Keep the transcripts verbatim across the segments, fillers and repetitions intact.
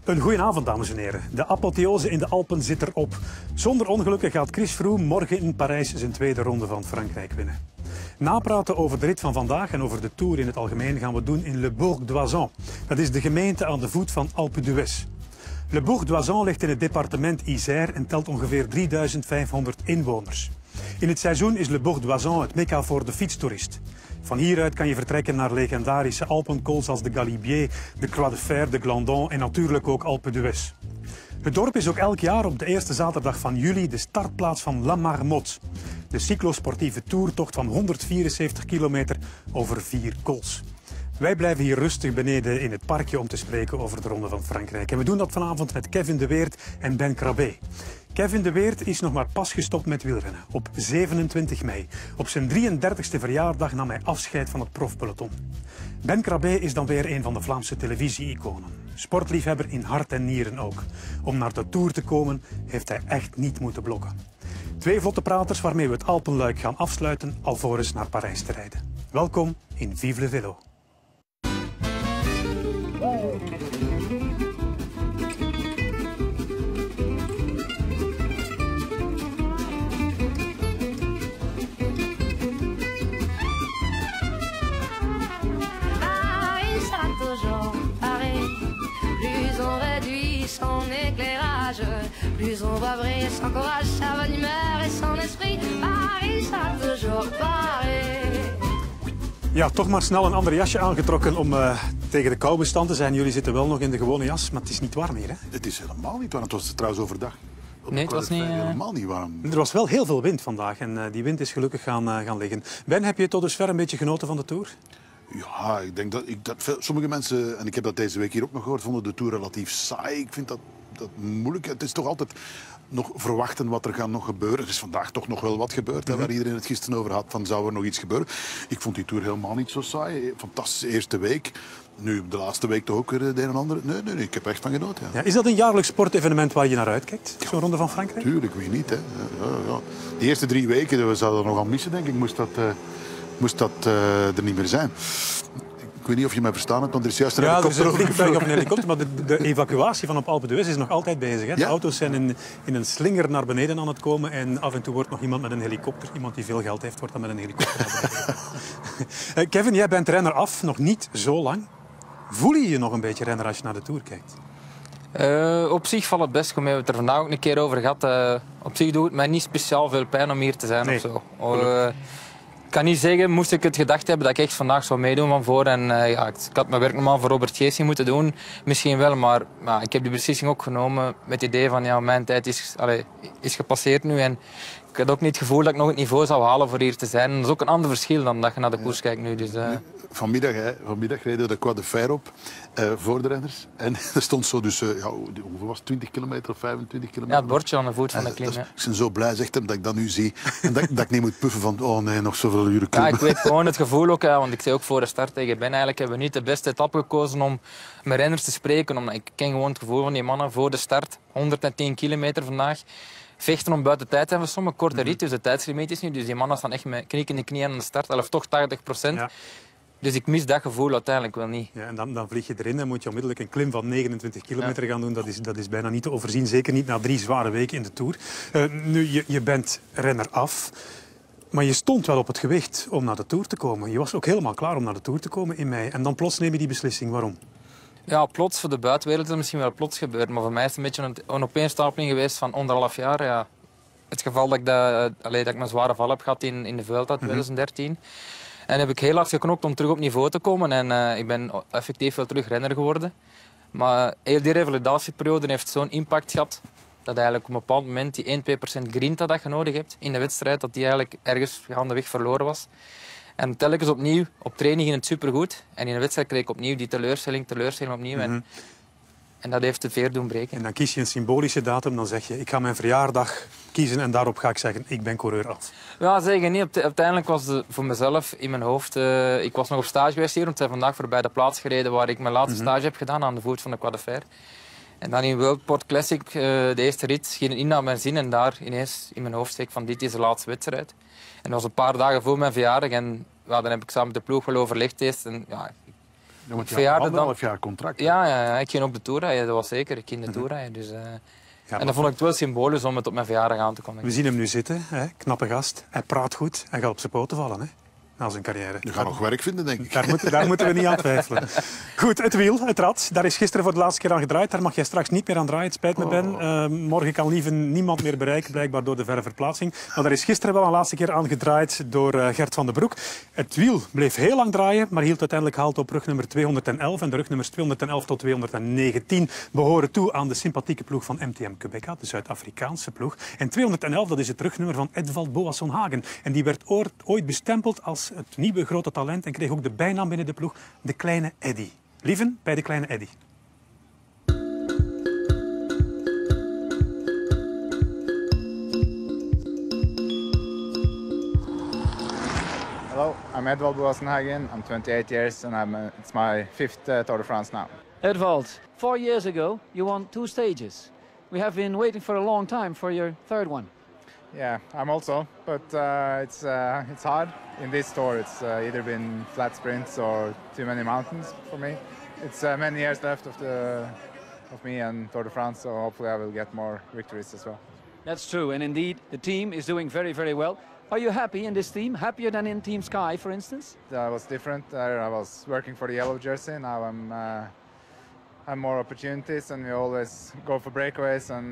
Een goedenavond, dames en heren. De apotheose in de Alpen zit erop. Zonder ongelukken gaat Chris Froome morgen in Parijs zijn tweede ronde van Frankrijk winnen. Napraten over de rit van vandaag en over de Tour in het algemeen gaan we doen in Le Bourg d'Oisans. Dat is de gemeente aan de voet van Alpe d'Huez. Le Bourg d'Oisans ligt in het departement Isère en telt ongeveer drieduizend vijfhonderd inwoners. In het seizoen is Le Bourg d'Oisans het mekka voor de fietstoerist. Van hieruit kan je vertrekken naar legendarische Alpenkools als de Galibier, de Croix de Fer, de Glandon en natuurlijk ook Alpe d'Huez. Het dorp is ook elk jaar op de eerste zaterdag van juli de startplaats van La Marmotte, de cyclosportieve toertocht van honderdvierenzeventig kilometer over vier kools. Wij blijven hier rustig beneden in het parkje om te spreken over de Ronde van Frankrijk. En we doen dat vanavond met Kevin de Weert en Ben Crabet. Kevin de Weert is nog maar pas gestopt met wielrennen. Op zevenentwintig mei. Op zijn drieëndertigste verjaardag nam hij afscheid van het profpeloton. Ben Crabet is dan weer een van de Vlaamse televisie-iconen. Sportliefhebber in hart en nieren ook. Om naar de Tour te komen heeft hij echt niet moeten blokken. Twee vlotte praters waarmee we het Alpenluik gaan afsluiten alvorens naar Parijs te rijden. Welkom in Vive le Vélo. Plus on va briller sans courage, sa bonne humeur et son esprit. Paris sera toujours Paris. Ja, toch maar snel een ander jasje aangetrokken om uh, tegen de kou bestand te zijn. Jullie zitten wel nog in de gewone jas, maar het is niet warm hier, hè? Het is helemaal niet warm. Het was trouwens overdag. Nee, het was niet... Uh... helemaal niet warm. Er was wel heel veel wind vandaag en uh, die wind is gelukkig gaan, uh, gaan liggen. Ben, heb je tot dusver een beetje genoten van de Tour? Ja, ik denk dat, ik, dat veel, sommige mensen, en ik heb dat deze week hier ook nog gehoord, vonden de Tour relatief saai. Ik vind dat, dat moeilijk. Het is toch altijd nog verwachten wat er gaat nog gebeuren. Er is vandaag toch nog wel wat gebeurd, hè, waar iedereen het gisteren over had, van zou er nog iets gebeuren. Ik vond die Tour helemaal niet zo saai. Fantastische eerste week. Nu, de laatste week toch ook weer de een en ander. Nee, nee, nee, ik heb er echt van genoten. Ja. Ja, is dat een jaarlijks sportevenement waar je naar uitkijkt, zo'n Ronde van Frankrijk? Tuurlijk, wie niet. Hè. Ja, ja. De eerste drie weken, we zouden er nog aan missen, denk ik, moest dat, uh, moest dat uh, er niet meer zijn. Ik weet niet of je mij verstaan hebt, want er is juist een ja, helikopter er is een vliegtuig overgevlogen. op een helikopter, maar de, de evacuatie van op Alpe d'Huez is nog altijd bezig. Hè? De Ja. auto's zijn in, in een slinger naar beneden aan het komen en af en toe wordt nog iemand met een helikopter, iemand die veel geld heeft, wordt dan met een helikopter naar beneden. Kevin, jij bent renner af, nog niet zo lang. Voel je je nog een beetje renner als je naar de Tour kijkt? Uh, op zich valt het best goed mee. We hebben het er vandaag ook een keer over gehad. Uh, op zich doet het mij niet speciaal veel pijn om hier te zijn. Nee. Of zo. Uh, ik kan niet zeggen, moest ik het gedacht hebben dat ik echt vandaag zou meedoen van voor. En, uh, ja, ik had mijn werk normaal voor Robert Geesing moeten doen. Misschien wel, maar uh, ik heb die beslissing ook genomen met het idee van ja, mijn tijd is, allez, is gepasseerd nu. En ik had ook niet het gevoel dat ik nog het niveau zou halen voor hier te zijn. En dat is ook een ander verschil dan dat je naar de koers kijkt nu. Dus, uh... Vanmiddag, hè, vanmiddag reden we de Croix de Fer op uh, voor de renners. En er stond zo dus, uh, ja, hoeveel was het, twintig kilometer of vijfentwintig kilometer? Ja, het bordje aan de voet van de klim. Uh, ik ben zo blij, zegt hem, dat ik dat nu zie. En dat, dat ik niet moet puffen van, oh nee, nog zoveel uren klimmen. Ja, ik weet gewoon het gevoel ook, want ik zei ook voor de start tegen Ben, eigenlijk hebben we niet de beste etappe gekozen om met renners te spreken. Omdat ik ken gewoon het gevoel van die mannen voor de start, honderdtien kilometer vandaag. Vechten om buiten tijd hebben we sommige korte rit, dus de tijdslimiet is nu. Dus die mannen staan echt met knik in de knie aan de start, of toch tachtig procent. Ja. Dus ik mis dat gevoel uiteindelijk wel niet. Ja, en dan, dan vlieg je erin en moet je onmiddellijk een klim van negenentwintig kilometer ja. gaan doen. Dat is, dat is bijna niet te overzien, zeker niet na drie zware weken in de Tour. Uh, nu, je, je bent renner af, maar je stond wel op het gewicht om naar de Tour te komen. Je was ook helemaal klaar om naar de Tour te komen in mei. En dan plots neem je die beslissing. Waarom? Ja, plots voor de buitenwereld is het misschien wel plots gebeurd. Maar voor mij is het een beetje een, een opeenstapeling geweest van anderhalf jaar. Ja. Het geval dat ik, dat, allee, dat ik mijn zware val heb gehad in, in de Vuelta twintig dertien. Mm-hmm. En heb ik heel hard geknokt om terug op niveau te komen. En uh, ik ben effectief wel terug renner geworden. Maar heel die revalidatieperiode heeft zo'n impact gehad dat eigenlijk op een bepaald moment die één tot twee procent grinta dat je nodig hebt in de wedstrijd, dat die eigenlijk ergens gaandeweg verloren was. En telkens opnieuw, op training ging het supergoed. En in de wedstrijd kreeg ik opnieuw die teleurstelling, teleurstelling opnieuw. Mm-hmm. en, en dat heeft de veer doen breken. En dan kies je een symbolische datum, dan zeg je, ik ga mijn verjaardag kiezen en daarop ga ik zeggen, ik ben coureur af. Ja, zeker niet. Uiteindelijk was het voor mezelf in mijn hoofd... Uh, ik was nog op stage geweest hier, want ik ben vandaag voorbij de plaats gereden waar ik mijn laatste mm-hmm. stage heb gedaan, aan de voet van de Croix de Fer. En dan in World Port Classic, uh, de eerste rit, ging het in naar mijn zin en daar ineens in mijn hoofd zeg ik van dit is de laatste wedstrijd. En dat was een paar dagen voor mijn verjaardag en ja, dan heb ik samen met de ploeg wel overlegd eerst. En, ja, Ja, want je verjaarde had dan... anderhalf jaar contract. Ja, ja, ja, ik ging op de Tour rijden, dat was zeker. Ik ging de Tour rijden. Dus, uh... Ja, en dat vond ik het wel symbolisch om het op mijn verjaardag aan te komen. We zien hem nu zitten, hè? Knappe gast. Hij praat goed en gaat op zijn poten vallen, hè? Na zijn carrière. Je gaat nog werk vinden, denk ik. Daar, moet, daar moeten we niet aan twijfelen. Goed, het wiel, het rad. Daar is gisteren voor de laatste keer aan gedraaid. Daar mag jij straks niet meer aan draaien. Het spijt me, Ben. Uh, morgen kan lieve niemand meer bereiken, blijkbaar door de verre verplaatsing. Maar daar is gisteren wel een laatste keer aan gedraaid door uh, Gert van den Broek. Het wiel bleef heel lang draaien, maar hield uiteindelijk halt op rugnummer tweehonderdelf. En de rugnummers tweehonderdelf tot tweehonderdnegentien behoren toe aan de sympathieke ploeg van M T M Quebeca, de Zuid-Afrikaanse ploeg. En tweehonderdelf, dat is het rugnummer van Edvald Boasson Hagen. En die werd ooit bestempeld als het nieuwe grote talent en kreeg ook de bijnaam binnen de ploeg de Kleine Eddy. Lieven bij de Kleine Eddy. Hello, I'm Edvald Boasson Hagen. I'm twenty-eight years and I'm, uh, it's my fifth uh, Tour de France now. Edvald, four years ago you won two stages. We have been waiting for a long time for your third one. Yeah, I'm also, but uh, it's uh, it's hard. In this tour, it's uh, either been flat sprints or too many mountains for me. It's uh, many years left of the of me and Tour de France, so hopefully I will get more victories as well. That's true, and indeed the team is doing very, very well. Are you happy in this team? Happier than in Team Sky, for instance? That was different. There I was working for the yellow jersey. Now I'm uh, have more opportunities, and we always go for breakaways and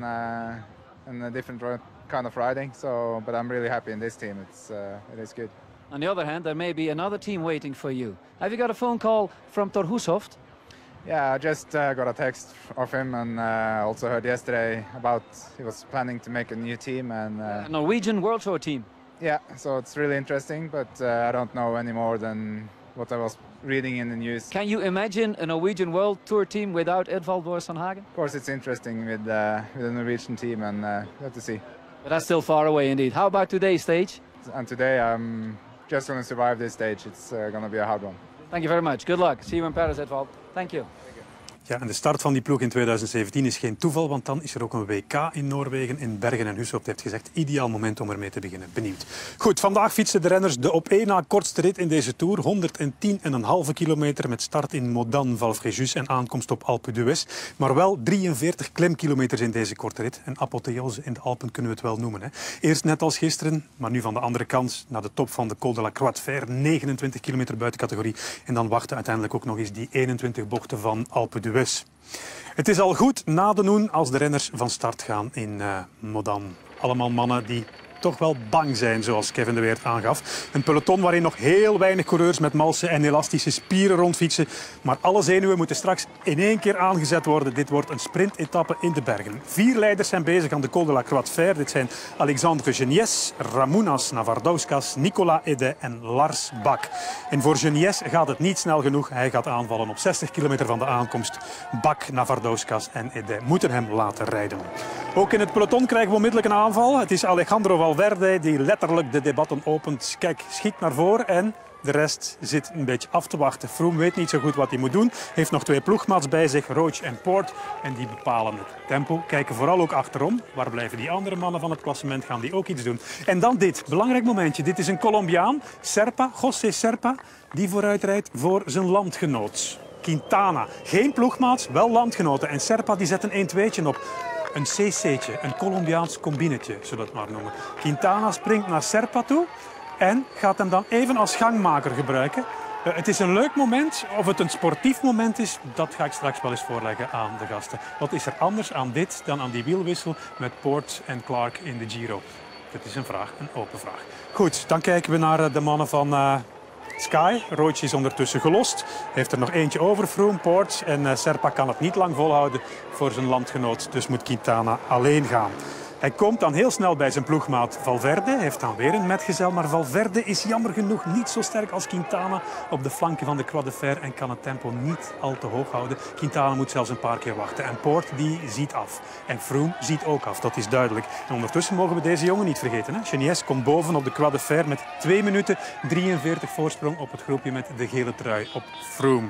uh, and a different kind of riding. So, but I'm really happy in this team. It's uh, it is good. On the other hand, there may be another team waiting for you. Have you got a phone call from Thor Hushovd? Yeah, I just uh, got a text of him, and uh, also heard yesterday about he was planning to make a new team and uh, A Norwegian World Tour team. yeah, so it's really interesting, but uh, I don't know any more than what I was reading in the news. Can you imagine a Norwegian World Tour team without Edvald Boasson Hagen? Of course, it's interesting with uh, with the Norwegian team, and uh, we have to see. But that's still far away indeed. How about today's stage? And today I'm just going to survive this stage. It's uh, going to be a hard one. Thank you very much. Good luck. See you in Paris, Edvald. Thank you. Ja, en de start van die ploeg in tweeduizend zeventien is geen toeval, want dan is er ook een W K in Noorwegen, in Bergen. En Hushovd heeft gezegd, ideaal moment om ermee te beginnen. Benieuwd. Goed, vandaag fietsen de renners de op één na kortste rit in deze Tour. honderdtien komma vijf kilometer met start in Modan, Val Fréjus en aankomst op Alpe d'Huez. Maar wel drieënveertig klimkilometers in deze korte rit. Een apotheose in de Alpen kunnen we het wel noemen. Hè. Eerst net als gisteren, maar nu van de andere kant naar de top van de Col de la Croix de Fer. negenentwintig kilometer buiten categorie. En dan wachten uiteindelijk ook nog eens die eenentwintig bochten van Alpe d'Huez. Het is al goed na de noen als de renners van start gaan in uh, Modan. Allemaal mannen die toch wel bang zijn, zoals Kevin de Weert aangaf. Een peloton waarin nog heel weinig coureurs met malsen en elastische spieren rondfietsen. Maar alle zenuwen moeten straks in één keer aangezet worden. Dit wordt een sprintetappe in de bergen. Vier leiders zijn bezig aan de Col de la Croix de Fer. Dit zijn Alexandre Genies, Ramounas Navardauskas, Nicolas Edet en Lars Bak. En voor Genies gaat het niet snel genoeg. Hij gaat aanvallen op zestig kilometer van de aankomst. Bak, Navardauskas en Edet moeten hem laten rijden. Ook in het peloton krijgen we onmiddellijk een aanval. Het is Alejandro Valverde die letterlijk de debatten opent. Kijk, schiet naar voren en de rest zit een beetje af te wachten. Froome weet niet zo goed wat hij moet doen. Heeft nog twee ploegmaats bij zich, Roach en Poort. En die bepalen het tempo. Kijken vooral ook achterom. Waar blijven die andere mannen van het klassement? Gaan die ook iets doen? En dan dit, belangrijk momentje. Dit is een Colombiaan, Serpa, José Serpa, die vooruitrijdt voor zijn landgenoot. Quintana. Geen ploegmaats, wel landgenoten. En Serpa die zet een een-tweetje op. Een C C'tje, een Colombiaans combinetje, zullen we het maar noemen. Quintana springt naar Serpa toe en gaat hem dan even als gangmaker gebruiken. Uh, het is een leuk moment. Of het een sportief moment is, dat ga ik straks wel eens voorleggen aan de gasten. Wat is er anders aan dit dan aan die wielwissel met Poort en Clark in de Giro? Dat is een vraag, een open vraag. Goed, dan kijken we naar de mannen van Uh, Sky. Roach is ondertussen gelost. Heeft er nog eentje over, Froome, Poort. En uh, Serpa kan het niet lang volhouden voor zijn landgenoot. Dus moet Quintana alleen gaan. Hij komt dan heel snel bij zijn ploegmaat Valverde. Heeft dan weer een metgezel. Maar Valverde is jammer genoeg niet zo sterk als Quintana op de flanken van de Croix de Fer. En kan het tempo niet al te hoog houden. Quintana moet zelfs een paar keer wachten. En Poort die ziet af. En Froome ziet ook af, dat is duidelijk. En ondertussen mogen we deze jongen niet vergeten. Hè? Genies komt boven op de Croix de Fer met twee minuten drieënveertig voorsprong op het groepje met de gele trui op Froome.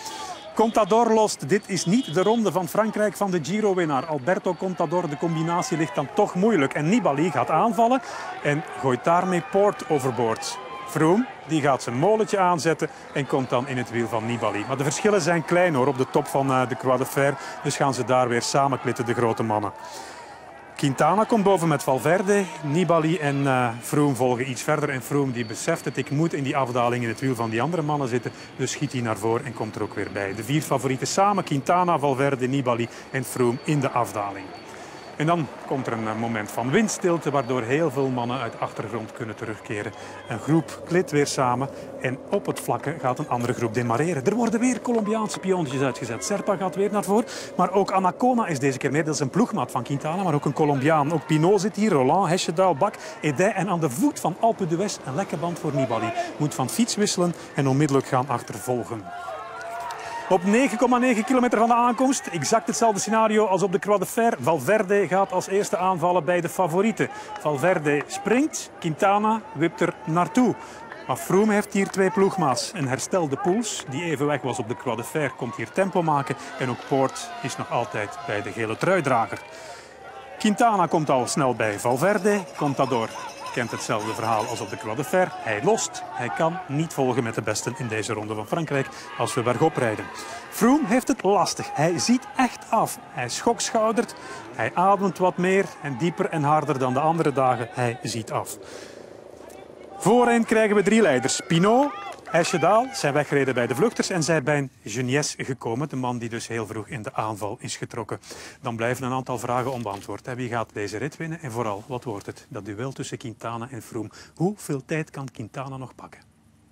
Contador lost. Dit is niet de ronde van Frankrijk van de Giro-winnaar. Alberto Contador, de combinatie ligt dan toch moeilijk. En Nibali gaat aanvallen en gooit daarmee Poort overboord. Froome die gaat zijn molentje aanzetten en komt dan in het wiel van Nibali. Maar de verschillen zijn klein hoor, op de top van uh, de Croix de Fer. Dus gaan ze daar weer samenklitten, de grote mannen. Quintana komt boven met Valverde. Nibali en uh, Froome volgen iets verder. En Froome die beseft het, ik moet in die afdaling in het wiel van die andere mannen zitten. Dus schiet hij naar voren en komt er ook weer bij. De vier favorieten samen, Quintana, Valverde, Nibali en Froome in de afdaling. En dan komt er een moment van windstilte, waardoor heel veel mannen uit de achtergrond kunnen terugkeren. Een groep klit weer samen en op het vlakke gaat een andere groep demareren. Er worden weer Colombiaanse pionnetjes uitgezet. Serpa gaat weer naar voren, maar ook Anacona is deze keer meer. Dat is een ploegmaat van Quintana, maar ook een Colombiaan. Ook Pinot zit hier, Roland, Hesjedal, Bak, Edet. En aan de voet van Alpe d'Huez een lekke band voor Nibali. Moet van fiets wisselen en onmiddellijk gaan achtervolgen. Op negen komma negen kilometer van de aankomst, exact hetzelfde scenario als op de Croix de Fer. Valverde gaat als eerste aanvallen bij de favorieten. Valverde springt, Quintana wipt er naartoe. Maar Froome heeft hier twee ploegmaats. Een herstelde Poels, die even weg was op de Croix de Fer, komt hier tempo maken. En ook Poort is nog altijd bij de gele truidrager. Quintana komt al snel bij Valverde, Contador kent hetzelfde verhaal als op de Croix de Fer. Hij lost. Hij kan niet volgen met de besten in deze ronde van Frankrijk als we bergop rijden. Froome heeft het lastig. Hij ziet echt af. Hij schokschoudert. Hij ademt wat meer en dieper en harder dan de andere dagen. Hij ziet af. Voorin krijgen we drie leiders. Pinot, Hesjedal zijn weggereden bij de vluchters en zijn bij Geniez gekomen. De man die dus heel vroeg in de aanval is getrokken. Dan blijven een aantal vragen onbeantwoord. Wie gaat deze rit winnen? En vooral, wat wordt het? Dat duel tussen Quintana en Froome. Hoeveel tijd kan Quintana nog pakken?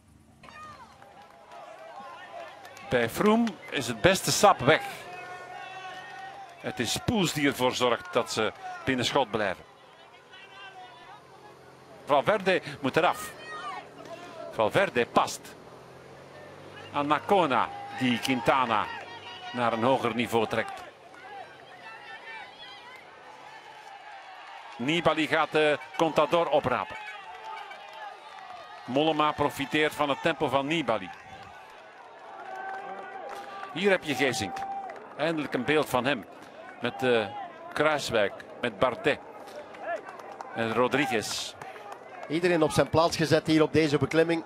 Bij Froome is het beste sap weg. Het is Poels die ervoor zorgt dat ze binnen schot blijven. Valverde moet eraf. Valverde past. Anacona die Quintana naar een hoger niveau trekt. Nibali gaat de Contador oprapen. Mollema profiteert van het tempo van Nibali. Hier heb je Geesink. Eindelijk een beeld van hem. Met uh, Kruiswijk, met Bardet en Rodriguez. Iedereen op zijn plaats gezet hier op deze beklimming.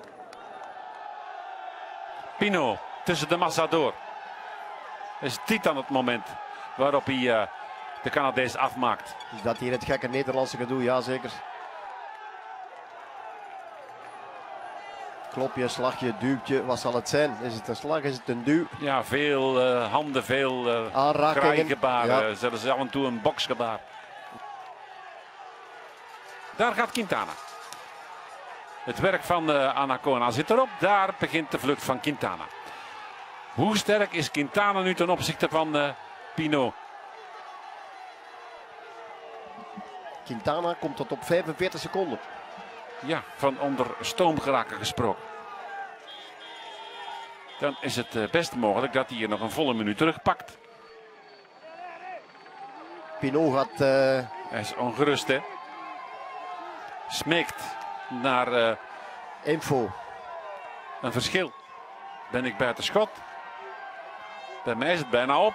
Pinot tussen de massa door. Is dit dan het moment waarop hij uh, de Canadees afmaakt? Is dat hier het gekke Nederlandse gedoe? Ja, zeker. Klopje, slagje, duwtje, wat zal het zijn? Is het een slag, is het een duw? Ja, veel uh, handen, veel uh, graaigebaren, ja. Zelfs af en toe een boksgebaar. Daar gaat Quintana. Het werk van uh, Anacona zit erop. Daar begint de vlucht van Quintana. Hoe sterk is Quintana nu ten opzichte van uh, Pinot? Quintana komt tot op vijfenveertig seconden. Ja, van onder stoom geraken gesproken. Dan is het uh, best mogelijk dat hij hier nog een volle minuut terugpakt. Pinot gaat... Uh... Hij is ongerust, hè. Smeekt naar uh, info. Een verschil. Ben ik buiten schot? Bij mij is het bijna op.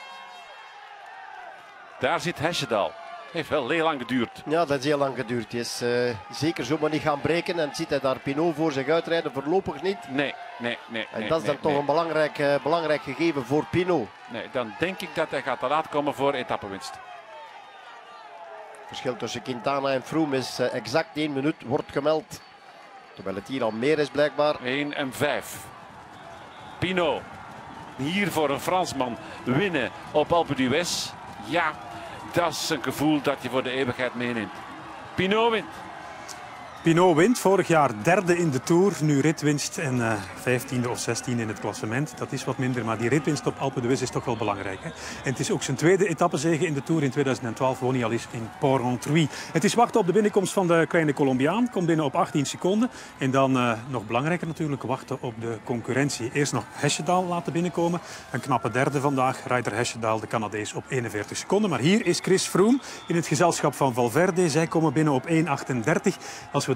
Daar zit Hesjedal. Heeft wel heel lang geduurd. Ja, dat is heel lang geduurd. Hij is uh, zeker zomaar niet gaan breken en ziet hij daar Pinot voor zich uitrijden. Voorlopig niet. Nee, nee, nee. En nee, dat is dan nee, toch nee. een belangrijk, uh, belangrijk gegeven voor Pinot. Nee, dan denk ik dat hij gaat te laat komen voor etappenwinst. Het verschil tussen Quintana en Froome is uh, exact één minuut, wordt gemeld. Terwijl het hier al meer is blijkbaar. één en vijf. Pinot. Hier voor een Fransman winnen op Alpe d'Huez. Ja, dat is een gevoel dat je voor de eeuwigheid meeneemt. Pinot wint. Pinot wint, vorig jaar derde in de Tour, nu ritwinst en uh, vijftiende of zestiende in het klassement. Dat is wat minder, maar die ritwinst op Alpe d'Huez is toch wel belangrijk. Hè? En het is ook zijn tweede etappezege in de Tour. In tweeduizend twaalf won hij al eens in Port-Rentruy. Het is wachten op de binnenkomst van de kleine Colombiaan. Komt binnen op achttien seconden. En dan uh, nog belangrijker natuurlijk wachten op de concurrentie. Eerst nog Hesjedal laten binnenkomen. Een knappe derde vandaag. Ryder Hesjedal, de Canadees, op eenenveertig seconden. Maar hier is Chris Froome in het gezelschap van Valverde. Zij komen binnen op één achtendertig. Als we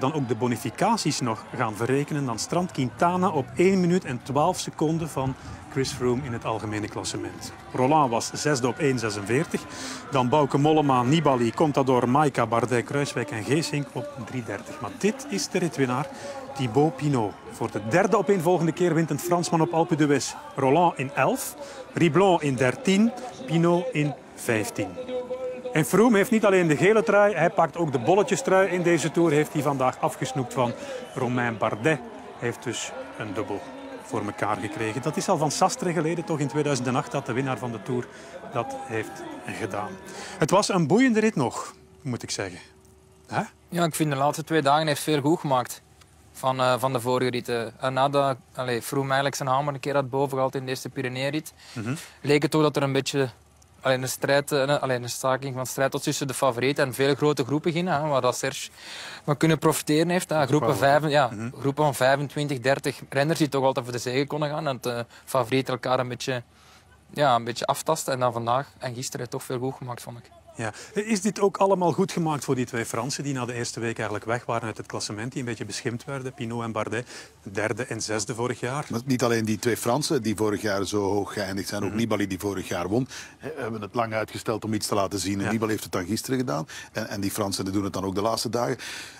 dan ook de bonificaties nog gaan verrekenen, dan strandt Quintana op één minuut en twaalf seconden van Chris Froome in het algemene klassement. Roland was zesde op één zesenveertig. Dan Bauke Mollema, Nibali, Contador, Maika, Bardet, Kruijswijk en Geesink op drie dertig. Maar dit is de ritwinnaar, Thibaut Pinot. Voor de derde opeenvolgende keer wint een Fransman op Alpe d'Huez. Roland in elf, Riblon in dertien, Pinot in vijftien. En Froome heeft niet alleen de gele trui, hij pakt ook de bolletjestrui. In deze Tour heeft hij vandaag afgesnoept van Romain Bardet. Hij heeft dus een dubbel voor elkaar gekregen. Dat is al van Sastre geleden, toch in tweeduizend acht, dat de winnaar van de Tour dat heeft gedaan. Het was een boeiende rit nog, moet ik zeggen. Hè? Ja, ik vind de laatste twee dagen heeft veel goed gemaakt van, uh, van de vorige ritten. En nadat allee, Froome eigenlijk zijn hamer een keer had boven gehaald in de eerste Pyrenee-rit, mm-hmm. leek het toch dat er een beetje allee, een, strijd, uh, allee, een staking van strijd was tussen de favorieten en veel grote groepen ging, hè, waar dat Serge van kunnen profiteren heeft. Hè. Groepen, vijf, ja, mm-hmm. groepen van vijfentwintig, dertig renners die toch altijd voor de zege konden gaan. En de favorieten elkaar een beetje, ja, een beetje aftasten. En dan vandaag en gisteren heeft toch veel goed gemaakt, vond ik. Ja. Is dit ook allemaal goed gemaakt voor die twee Fransen die na de eerste week eigenlijk weg waren uit het klassement, die een beetje beschimpt werden, Pinot en Bardet, derde en zesde vorig jaar? Maar niet alleen die twee Fransen die vorig jaar zo hoog geëindigd zijn, ook mm-hmm. Nibali die vorig jaar won. We hebben het lang uitgesteld om iets te laten zien en ja. Nibali heeft het dan gisteren gedaan. En, en die Fransen die doen het dan ook de laatste dagen.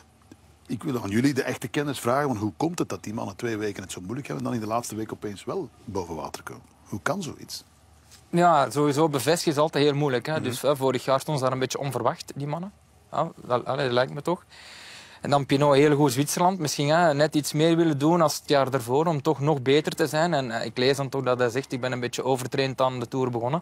Ik wil aan jullie de echte kennis vragen, want hoe komt het dat die mannen twee weken het zo moeilijk hebben en dan in de laatste week opeens wel boven water komen? Hoe kan zoiets? Ja, sowieso bevestigen is altijd heel moeilijk. Hè. Mm-hmm. Dus uh, vorig jaar stonden ze daar een beetje onverwacht, die mannen. Ja, dat, allee, dat lijkt me toch. En dan Pinot, heel goed Zwitserland. Misschien hè, net iets meer willen doen als het jaar daarvoor om toch nog beter te zijn. En uh, ik lees dan toch dat hij zegt, ik ben een beetje overtraind aan de Tour begonnen.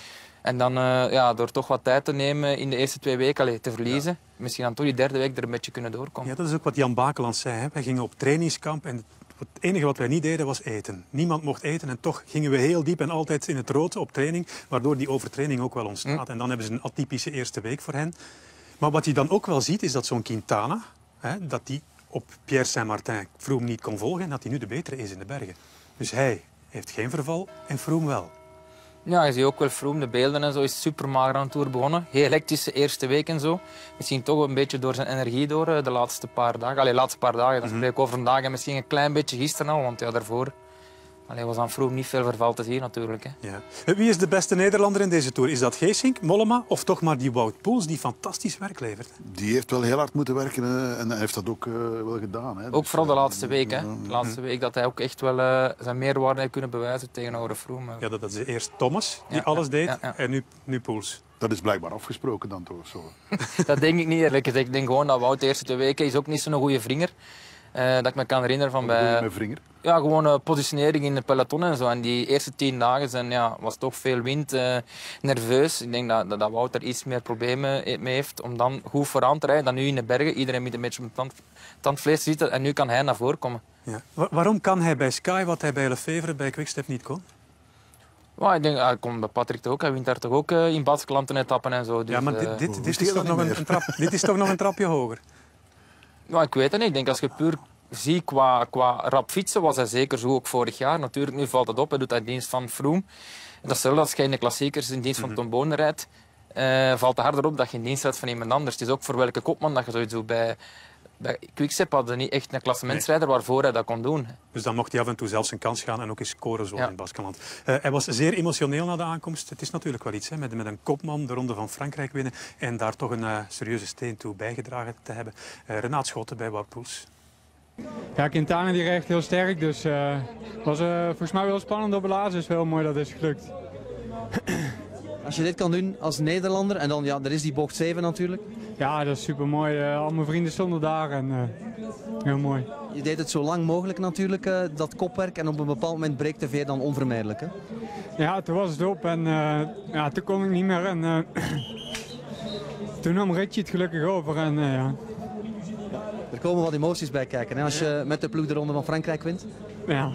En dan uh, ja, door toch wat tijd te nemen in de eerste twee weken allee, te verliezen, ja. misschien dan toch die derde week er een beetje kunnen doorkomen. Ja, dat is ook wat Jan Bakeland zei. Hè. Wij gingen op trainingskamp en het enige wat wij niet deden was eten. Niemand mocht eten en toch gingen we heel diep en altijd in het rood op training, waardoor die overtraining ook wel ontstaat. Mm. En dan hebben ze een atypische eerste week voor hen. Maar wat je dan ook wel ziet, is dat zo'n Quintana, hè, dat die op Pierre Saint-Martin Froome niet kon volgen en dat hij nu de betere is in de bergen. Dus hij heeft geen verval en Froome wel. Ja, je ziet ook wel Froome, de beelden en zo, is super mager aan de Tour begonnen. Heel hectische eerste week en zo. Misschien toch een beetje door zijn energie door de laatste paar dagen. Allee, de laatste paar dagen, dan spreek ik over vandaag en misschien een klein beetje gisteren al, want ja, daarvoor allee, was aan Froome niet veel verval te zien natuurlijk. Hè. Ja. Wie is de beste Nederlander in deze Tour? Is dat Geesink, Mollema of toch maar die Wout Poels die fantastisch werk levert? Die heeft wel heel hard moeten werken uh, en hij heeft dat ook uh, wel gedaan. Hè. Ook dus, vooral de laatste uh, week. Hè. De laatste week dat hij ook echt wel uh, zijn meerwaarde heeft kunnen bewijzen tegenover Froome. Ja, dat is eerst Thomas die ja, alles deed ja, ja. en nu, nu Poels. Dat is blijkbaar afgesproken dan toch? Zo. Dat denk ik niet eerlijk gezegd. Ik denk gewoon dat Wout de eerste twee weken is ook niet zo'n goede vringer. Uh, dat ik me kan herinneren van bij... Met vringer? Ja, gewoon uh, positionering in de peloton en zo. En die eerste tien dagen zijn, ja, was toch veel wind, uh, nerveus. Ik denk dat, dat, dat Wout er iets meer problemen mee heeft om dan goed vooraan te rijden dan nu in de bergen. Iedereen moet een beetje op het tand, tandvlees zitten en nu kan hij naar voren komen. Ja. Wa- waarom kan hij bij Sky wat hij bij Lefevre, bij Quickstep niet kon? Ja, ik denk, hij komt bij Patrick ook. Hij wint daar toch ook uh, in Baskeland en etappen en zo. Dus, ja, maar dit, dit, dit, dit, is toch nog een, een trap, dit is toch nog een trapje hoger? Ja, ik weet het niet. Ik denk als je puur ziet qua, qua rap fietsen, was hij zeker zo ook vorig jaar. Natuurlijk, nu valt het op. Hij doet dat in dienst van Froome. Dat is hetzelfde als je in de klassiekers in dienst van Tom Bonen rijdt. Uh, valt het harder op dat je in dienst rijdt van iemand anders. Het is ook voor welke kopman dat je zoiets doet. Bij, bij Quickstep hadden ze niet echt een klassementsrijder nee. waarvoor hij dat kon doen. Dus dan mocht hij af en toe zelfs een kans gaan en ook eens scoren zo ja. in Baskeland. Uh, hij was zeer emotioneel na de aankomst. Het is natuurlijk wel iets, hè, met, met een kopman de Ronde van Frankrijk winnen en daar toch een uh, serieuze steen toe bijgedragen te hebben. Uh, Renaat Schotten bij Wout Poels. Ja, Quintana die reed echt heel sterk, dus het uh, was uh, volgens mij wel spannend op de laatste. Dus wel mooi dat het is gelukt. Als je dit kan doen als Nederlander en dan, ja, er is die bocht zeven natuurlijk. Ja, dat is super mooi. Uh, al mijn vrienden stonden daar en uh, heel mooi. Je deed het zo lang mogelijk natuurlijk, uh, dat kopwerk, en op een bepaald moment breekt de veer dan onvermijdelijk. Hè? Ja, toen was het op en uh, ja, toen kon ik niet meer. En, uh, toen nam Ritchie het gelukkig over en uh, ja. Er komen wat emoties bij kijken, hè, als je met de ploeg de Ronde van Frankrijk wint. Ja.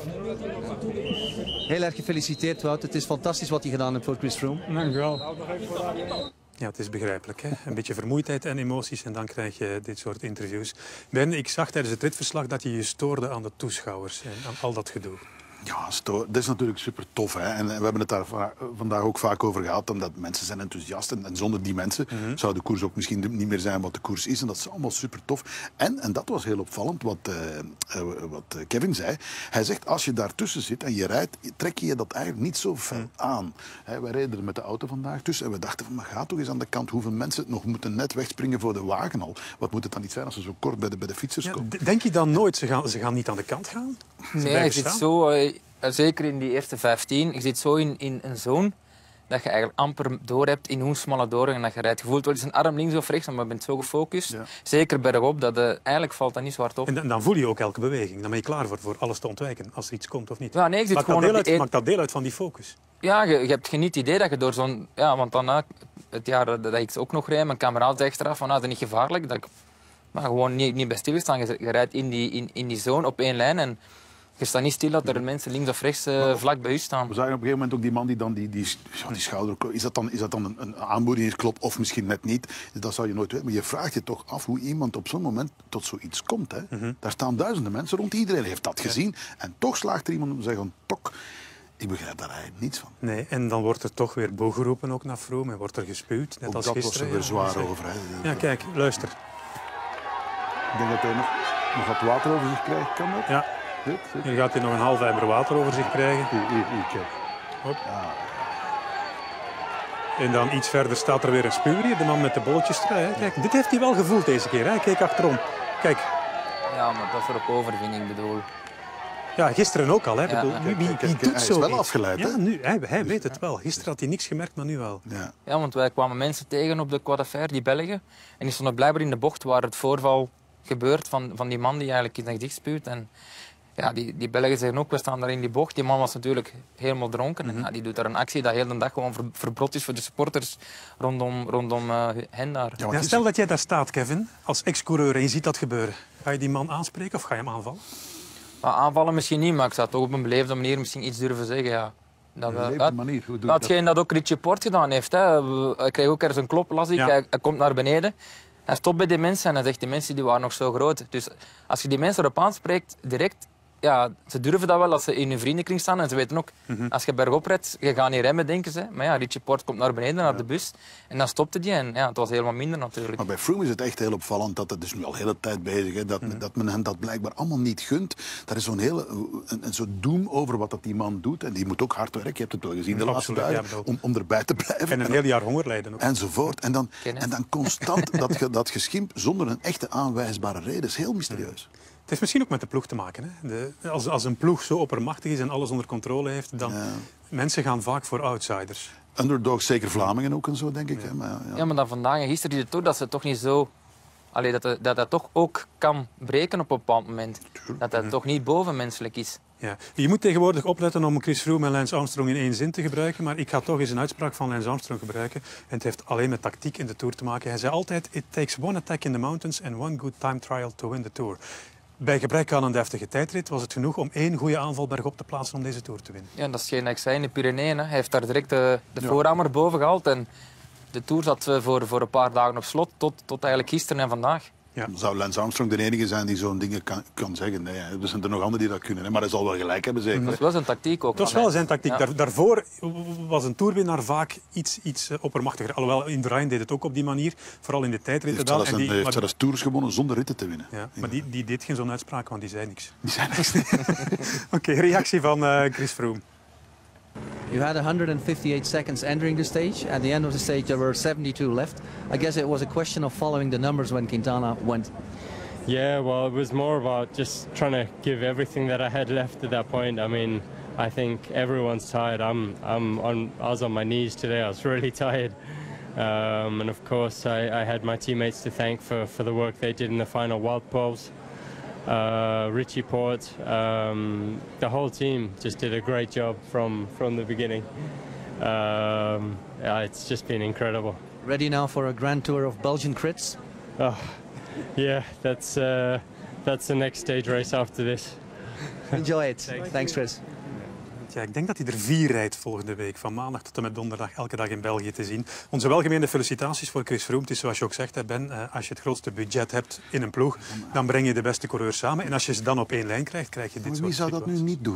Heel erg gefeliciteerd, Wout. Het is fantastisch wat je gedaan hebt voor Chris Froome. Dank u wel. Ja, het is begrijpelijk. Hè? Een beetje vermoeidheid en emoties en dan krijg je dit soort interviews. Ben, ik zag tijdens het ritverslag dat je je stoorde aan de toeschouwers en aan al dat gedoe. Ja, dat is natuurlijk super tof. Hè? En we hebben het daar vandaag ook vaak over gehad, omdat mensen zijn enthousiast. En, en zonder die mensen mm-hmm. zou de koers ook misschien niet meer zijn wat de koers is. En dat is allemaal super tof. En, en dat was heel opvallend, wat, uh, uh, wat Kevin zei. Hij zegt, als je daartussen zit en je rijdt, trek je je dat eigenlijk niet zo fel mm. aan. Hè, wij reden er met de auto vandaag tussen en we dachten, van, maar ga toch eens aan de kant. Hoeveel mensen nog moeten net wegspringen voor de wagen al. Wat moet het dan niet zijn als ze zo kort bij de, bij de fietsers ja, komen? Denk je dan nooit, ze gaan, ze gaan niet aan de kant gaan? Ze nee, je zit zo... Uh, Zeker in die eerste vijftien. Je zit zo in, in een zone dat je eigenlijk amper door hebt in hoe smalle doorgang dat je rijdt. Je voelt wel eens een arm links of rechts, maar je bent zo gefocust. Ja. Zeker bergop, dat uh, eigenlijk valt dat niet zo hard op. En dan, dan voel je ook elke beweging. Dan ben je klaar voor, voor alles te ontwijken als er iets komt of niet. Ja, nee, ik zit maakt, gewoon dat deel op uit, een... maakt dat deel uit van die focus? Ja, je, je hebt geen niet idee dat je door zo'n... Ja, want dan het jaar dat, dat ik ook nog rijd, mijn kameraad zegt eraf van, ah, dat is niet gevaarlijk. Dat ik maar gewoon niet, niet bij stilstaan. Je, je rijdt in die, in, in die zone op één lijn en... Je staat niet stil dat er mensen links of rechts uh, vlak bij u staan. We zagen op een gegeven moment ook die man die dan die, die, ja, die schouder... Is dat dan, is dat dan een, een aanmoedigingsklop of misschien net niet? Dat zou je nooit weten. Maar je vraagt je toch af hoe iemand op zo'n moment tot zoiets komt. Hè? Mm-hmm. Daar staan duizenden mensen rond. Iedereen heeft dat gezien. Ja. En toch slaagt er iemand om te zeggen, tok, ik begrijp daar eigenlijk niets van. Nee, en dan wordt er toch weer boe geroepen ook naar Froome. En wordt er gespuwd, net ook als dat gisteren. Dat was er weer zwaar ja, over. Hè? Ja, kijk, luister. Ik denk dat hij nog, nog wat water over zich krijgt. Kan dat? Ja. Hier gaat hij nog een half emmer water over zich krijgen. Hier, hier, hier, kijk. Hop. Ja. En dan iets verder staat er weer een spuwer, de man met de bolletjes. Kijk, dit heeft hij wel gevoeld deze keer. Hè? Kijk achterom. Kijk. Ja, maar dat is erop over, vind ik, bedoel. Ja, gisteren ook al. Hè? Ja, bedoel, ja. Wie, wie, wie kijk, doet hij zo is wel iets? afgeleid. Hè? Ja, nu, hij, hij weet het wel. Gisteren had hij niks gemerkt, maar nu wel. Ja, ja want wij kwamen mensen tegen op de Croix de Fer, die Belgen. En die stonden blijkbaar in de bocht waar het voorval gebeurt van, van die man die eigenlijk in het dicht spuwt. En ja, die, die Belgen zeggen ook, we staan daar in die bocht. Die man was natuurlijk helemaal dronken. Mm-hmm. En ja, die doet daar een actie dat heel de dag gewoon ver, verbrot is voor de supporters rondom, rondom uh, hen daar. Ja, ja, stel dat jij daar staat, Kevin, als ex-coureur en je ziet dat gebeuren. Ga je die man aanspreken of ga je hem aanvallen? Maar aanvallen misschien niet, maar ik zou toch op een beleefde manier misschien iets durven zeggen. Ja. Dat, een beleefde manier? Hoe doe je Hetgeen dat? dat ook Richie Porte gedaan heeft. Hè. Hij kreeg ook ergens een klop, las ik. Ja. Hij, hij komt naar beneden. Hij stopt bij die mensen en hij zegt, die mensen die waren nog zo groot. Dus als je die mensen erop aanspreekt, direct... Ja, ze durven dat wel als ze in hun vriendenkring staan. En ze weten ook, mm-hmm. als je bergop rijdt, je gaat niet remmen, denken ze. Maar ja, Richie Porte komt naar beneden, naar ja. de bus. En dan stopte die. En ja, het was helemaal minder natuurlijk. Maar bij Froome is het echt heel opvallend dat het is nu al de hele tijd bezig is. Dat, mm-hmm. dat men hem dat blijkbaar allemaal niet gunt. Daar is zo'n hele een, een soort doem over wat dat die man doet. En die moet ook hard werken. Je hebt het wel gezien de laatste dagen. Ja, om, om erbij te blijven. En een heel jaar honger lijden ook. Enzovoort. En dan, en dan constant dat, ge, dat geschimp zonder een echte aanwijsbare reden. Dat is heel mysterieus. Mm. Het heeft misschien ook met de ploeg te maken. Hè? De, als, als een ploeg zo oppermachtig is en alles onder controle heeft, dan... Ja. Mensen gaan vaak voor outsiders. Underdogs, zeker Vlamingen ook en zo, denk ik. Ja, hè? Maar, ja. ja, maar dan vandaag en gisteren is het toch dat ze toch niet zo... Allee, dat, het, dat dat toch ook kan breken op een bepaald moment. Tuurlijk. Dat dat ja. toch niet bovenmenselijk is. Ja. Je moet tegenwoordig opletten om Chris Froome en Lance Armstrong in één zin te gebruiken. Maar ik ga toch eens een uitspraak van Lance Armstrong gebruiken. En het heeft alleen met tactiek in de Tour te maken. Hij zei altijd, it takes one attack in the mountains and one good time trial to win the Tour. Bij gebrek aan een deftige tijdrit was het genoeg om één goede aanval bergop te plaatsen om deze Tour te winnen. Ja, dat is hetgeen dat ik zei in de Pyreneeën. Hij heeft daar direct de, de ja. voorhamer boven gehaald. En de Tour zat voor, voor een paar dagen op slot, tot, tot eigenlijk gisteren en vandaag. Ja. Zou Lance Armstrong de enige zijn die zo'n dingen kan, kan zeggen? Nee, er zijn er nog anderen die dat kunnen. Hè? Maar hij zal wel gelijk hebben, zeker. Dat was zijn tactiek ook. Dat was wel zijn tactiek. Ja. Daar, daarvoor was een toerwinnaar vaak iets, iets oppermachtiger. Alhoewel, in de Rijn deed het ook op die manier. Vooral in de tijdritten. Hij heeft zelfs, heeft zelfs Tours gewonnen zonder ritten te winnen. Ja, maar die, die deed geen zo'n uitspraak, want die zei niks. Die zei niks. Oké, okay, reactie van uh, Chris Froome. You had one hundred fifty-eight seconds entering the stage. At the end of the stage, there were seventy-two left. I guess it was a question of following the numbers when Quintana went. Yeah, well, it was more about just trying to give everything that I had left at that point. I mean, I think everyone's tired. I'm, I'm on, I was on my knees today. I was really tired. Um, and of course, I, I had my teammates to thank for, for the work they did in the final wild poles. Uh, Richie Porte, um, the whole team just did a great job from, from the beginning. Um, yeah, it's just been incredible. Ready now for a grand tour of Belgian crits? Oh, yeah, that's, uh, that's the next stage race after this. Enjoy it. Thanks, Thanks Chris. Ja, ik denk dat hij er vier rijdt volgende week. Van maandag tot en met donderdag, elke dag in België te zien. Onze welgemeende felicitaties voor Chris Froome. Het is zoals je ook zegt, Ben, als je het grootste budget hebt in een ploeg, dan breng je de beste coureurs samen. En als je ze dan op één lijn krijgt, krijg je dit maar soort wie zou dat nu niet doen?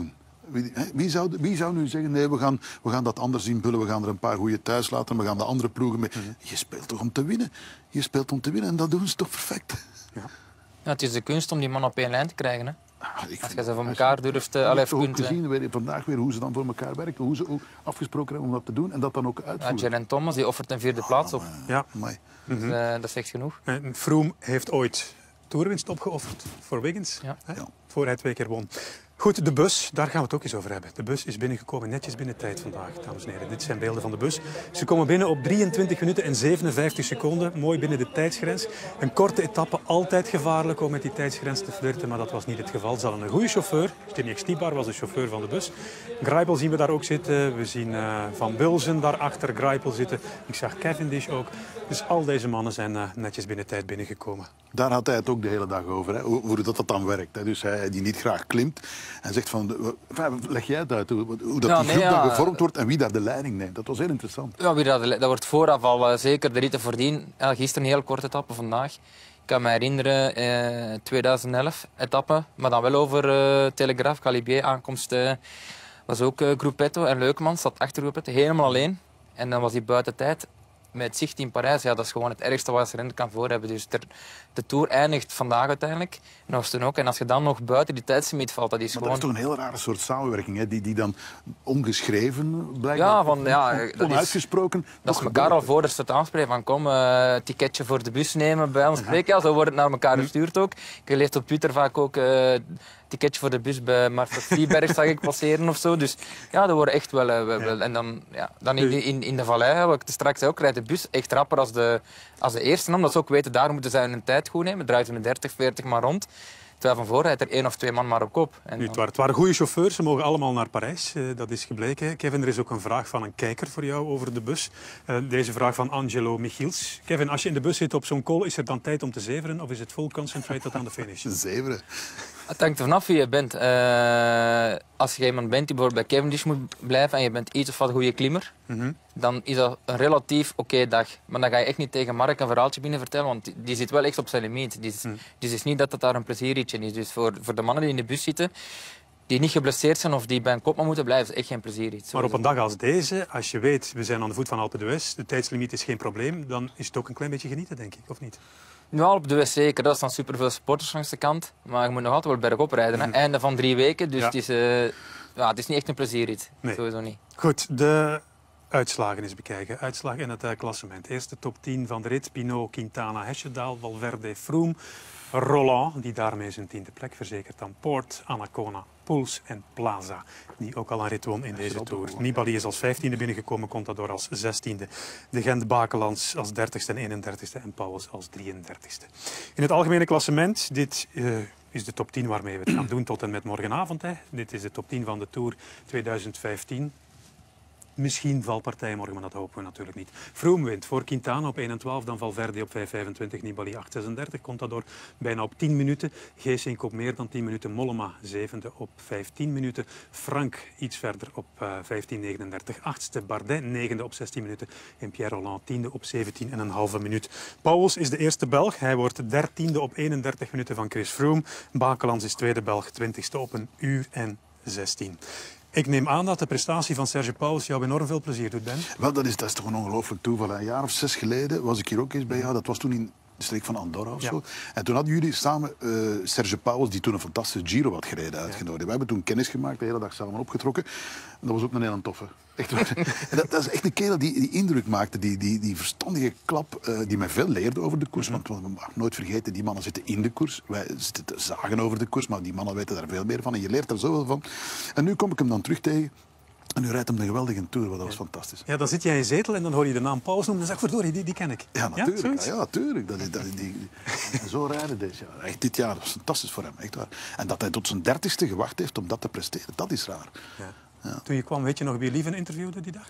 Wie, hè? Wie, zou, wie zou nu zeggen, nee, we gaan, we gaan dat anders invullen, we gaan er een paar goede thuis laten, we gaan de andere ploegen mee. Mm-hmm. Je speelt toch om te winnen? Je speelt om te winnen en dat doen ze toch perfect? Ja. Ja, het is de kunst om die man op één lijn te krijgen. Hè? Ah, ik als je ze voor elkaar durft... Uh, allee, kunt gezien weer, vandaag weer hoe ze dan voor elkaar werken, hoe ze ook afgesproken hebben om dat te doen en dat dan ook uitvoeren. Ja, Geraint Thomas die offert een vierde plaats op. Oh, ja. Dus, uh, dat zegt genoeg. En Froome heeft ooit toerwinst opgeofferd voor Wiggins, ja. Hè? Ja. voor hij twee keer won. Goed, de bus, daar gaan we het ook eens over hebben. De bus is binnengekomen, netjes binnen tijd vandaag, dames en heren. Dit zijn beelden van de bus. Ze komen binnen op drieëntwintig minuten en zevenenvijftig seconden. Mooi binnen de tijdsgrens. Een korte etappe, altijd gevaarlijk om met die tijdsgrens te flirten, maar dat was niet het geval. Ze hadden een goede chauffeur. Stiniek Stibar was de chauffeur van de bus. Greipel zien we daar ook zitten. We zien uh, Van Bulzen daarachter Greipel zitten. Ik zag Cavendish ook. Dus al deze mannen zijn uh, netjes binnen tijd binnengekomen. Daar had hij het ook de hele dag over, hè? Hoe, hoe dat, dat dan werkt. Hè? Dus hij die niet graag klimt. En zegt van, leg jij het uit, hoe, hoe dat ja, die nee, groep ja. dan gevormd wordt en wie daar de leiding neemt. Dat was heel interessant. Ja, wie dat, dat wordt vooraf al uh, zeker de ritten voordien. Ja, gisteren een heel korte etappe, vandaag. Ik kan me herinneren, eh, tweeduizend elf etappe, maar dan wel over uh, Telegraaf, Calibier, aankomst. Uh, was ook uh, Gruppetto en Leukman, zat achter Gruppetto, helemaal alleen. En dan was hij buiten tijd. Met zicht in Parijs, ja, dat is gewoon het ergste wat ze erin kan voor hebben. Dus ter, de Tour eindigt vandaag uiteindelijk. En, was toen ook. en als je dan nog buiten die tijdslimiet valt, dat is maar gewoon... dat is toch een heel rare soort samenwerking, hè? Die, die dan ongeschreven blijkbaar... Ja, van, ja, on, onuitgesproken... Dat is elkaar al voor de start aanspreken van kom, uh, ticketje voor de bus nemen, bij ons spreken. Ja, zo wordt het naar elkaar gestuurd ook. Ik lees op Twitter vaak ook... Uh, ticketje voor de bus bij Marcel Vlieberg zag ik passeren of zo. Dus ja, dat wordt echt wel... Uh, wel ja. En dan, ja, dan in, in, in de vallei, wat ik straks zei ook, rijdt de bus echt rapper als de, als de eerste. Omdat ze ook weten, daar moeten zij hun tijd goed nemen. Draait hun dertig, veertig maar rond. Terwijl van voor rijdt er één of twee man maar op kop. En nu, het, waren, het waren goede chauffeurs, ze mogen allemaal naar Parijs. Uh, dat is gebleken. Kevin, er is ook een vraag van een kijker voor jou over de bus. Uh, deze vraag van Angelo Michiels. Kevin, als je in de bus zit op zo'n kool, is er dan tijd om te zeveren? Of is het full concentrate tot aan de finish? Zeveren? Het hangt er vanaf wie je bent. Uh, als je iemand bent die bijvoorbeeld bij Cavendish moet blijven en je bent iets of wat een goede klimmer, mm-hmm. dan is dat een relatief oké okay dag. Maar dan ga je echt niet tegen Mark een verhaaltje binnen vertellen, want die, die zit wel echt op zijn limiet. Dus mm. het is niet dat het daar een plezierritje is. Dus voor, voor de mannen die in de bus zitten, die niet geblesseerd zijn of die bij een kopman moeten blijven, is echt geen plezierritje. Maar op een dag als deze, als je weet, we zijn aan de voet van Alpe d'Huez, de tijdslimiet is geen probleem, dan is het ook een klein beetje genieten, denk ik, of niet? Ja, op de West zeker. Dat is dan superveel supporters langs de kant. Maar je moet nog altijd wel bergop rijden. Hè. Einde van drie weken, dus ja. het, is, uh, ja, het is niet echt een plezierrit. Nee. Sowieso niet. Goed, de uitslagen eens bekijken. Uitslag in het uh, klassement. Eerste top tien van de rit. Pinot, Quintana, Hesjedal, Valverde, Froome. Roland, die daarmee zijn tiende plek verzekert dan Poort, Anacona, Poels en Plaza, die ook al een rit won in deze Tour. Nibali is als vijftiende binnengekomen, Contador als zestiende. De Gent Bakelands als dertigste en eenendertigste en Pauwels als drieëndertigste. In het algemene klassement, dit uh, is de top tien waarmee we het gaan doen tot en met morgenavond. Hè. Dit is de top tien van de Tour tweeduizend vijftien. Misschien valpartij morgen, maar dat hopen we natuurlijk niet. Froome wint voor Quintana op één en twaalf, dan Valverde op vijf vijfentwintig, Nibali acht zesendertig, Contador bijna op tien minuten, Geesink op meer dan tien minuten, Mollema zevende op vijftien minuten, Frank iets verder op uh, vijftien negenendertig, achtste, Bardet negende op zestien minuten en Pierre Rolland tiende op zeventien en een halve minuut. Pauwels is de eerste Belg, hij wordt dertiende op eenendertig minuten van Chris Froome. Bakelands is tweede Belg, twintigste op een uur en zestien. Ik neem aan dat de prestatie van Serge Pauwels jou enorm veel plezier doet, Ben. Wel, dat is, dat is toch een ongelooflijk toeval. Een jaar of zes geleden was ik hier ook eens bij jou. Dat was toen in de streek van Andorra of ja. zo. En toen hadden jullie samen uh, Serge Pauwels, die toen een fantastische Giro had gereden, uitgenodigd. Ja. We hebben toen kennis gemaakt, de hele dag samen opgetrokken. En dat was ook een hele toffe. Echt waar. En dat, dat is echt een kerel die, die indruk maakte, die, die, die verstandige klap, uh, die mij veel leerde over de koers. Mm-hmm. Want we mogen nooit vergeten, die mannen zitten in de koers. Wij zitten te zagen over de koers, maar die mannen weten daar veel meer van. En je leert er zoveel van. En nu kom ik hem dan terug tegen. En nu rijdt hem een geweldige Tour, dat was ja. fantastisch. Ja, dan zit jij in je zetel en dan hoor je de naam Pauwels noemen. Dan zeg ik, verdorie, die, die ken ik. Ja, natuurlijk. Ja, ja, natuurlijk. Dat is, dat is die, die, zo rijden deze jaar. Echt dit jaar, dat is fantastisch voor hem. Echt waar. En dat hij tot zijn dertigste gewacht heeft om dat te presteren, dat is raar. Ja. Ja. Toen je kwam, weet je nog wie Lieven interviewde die dag?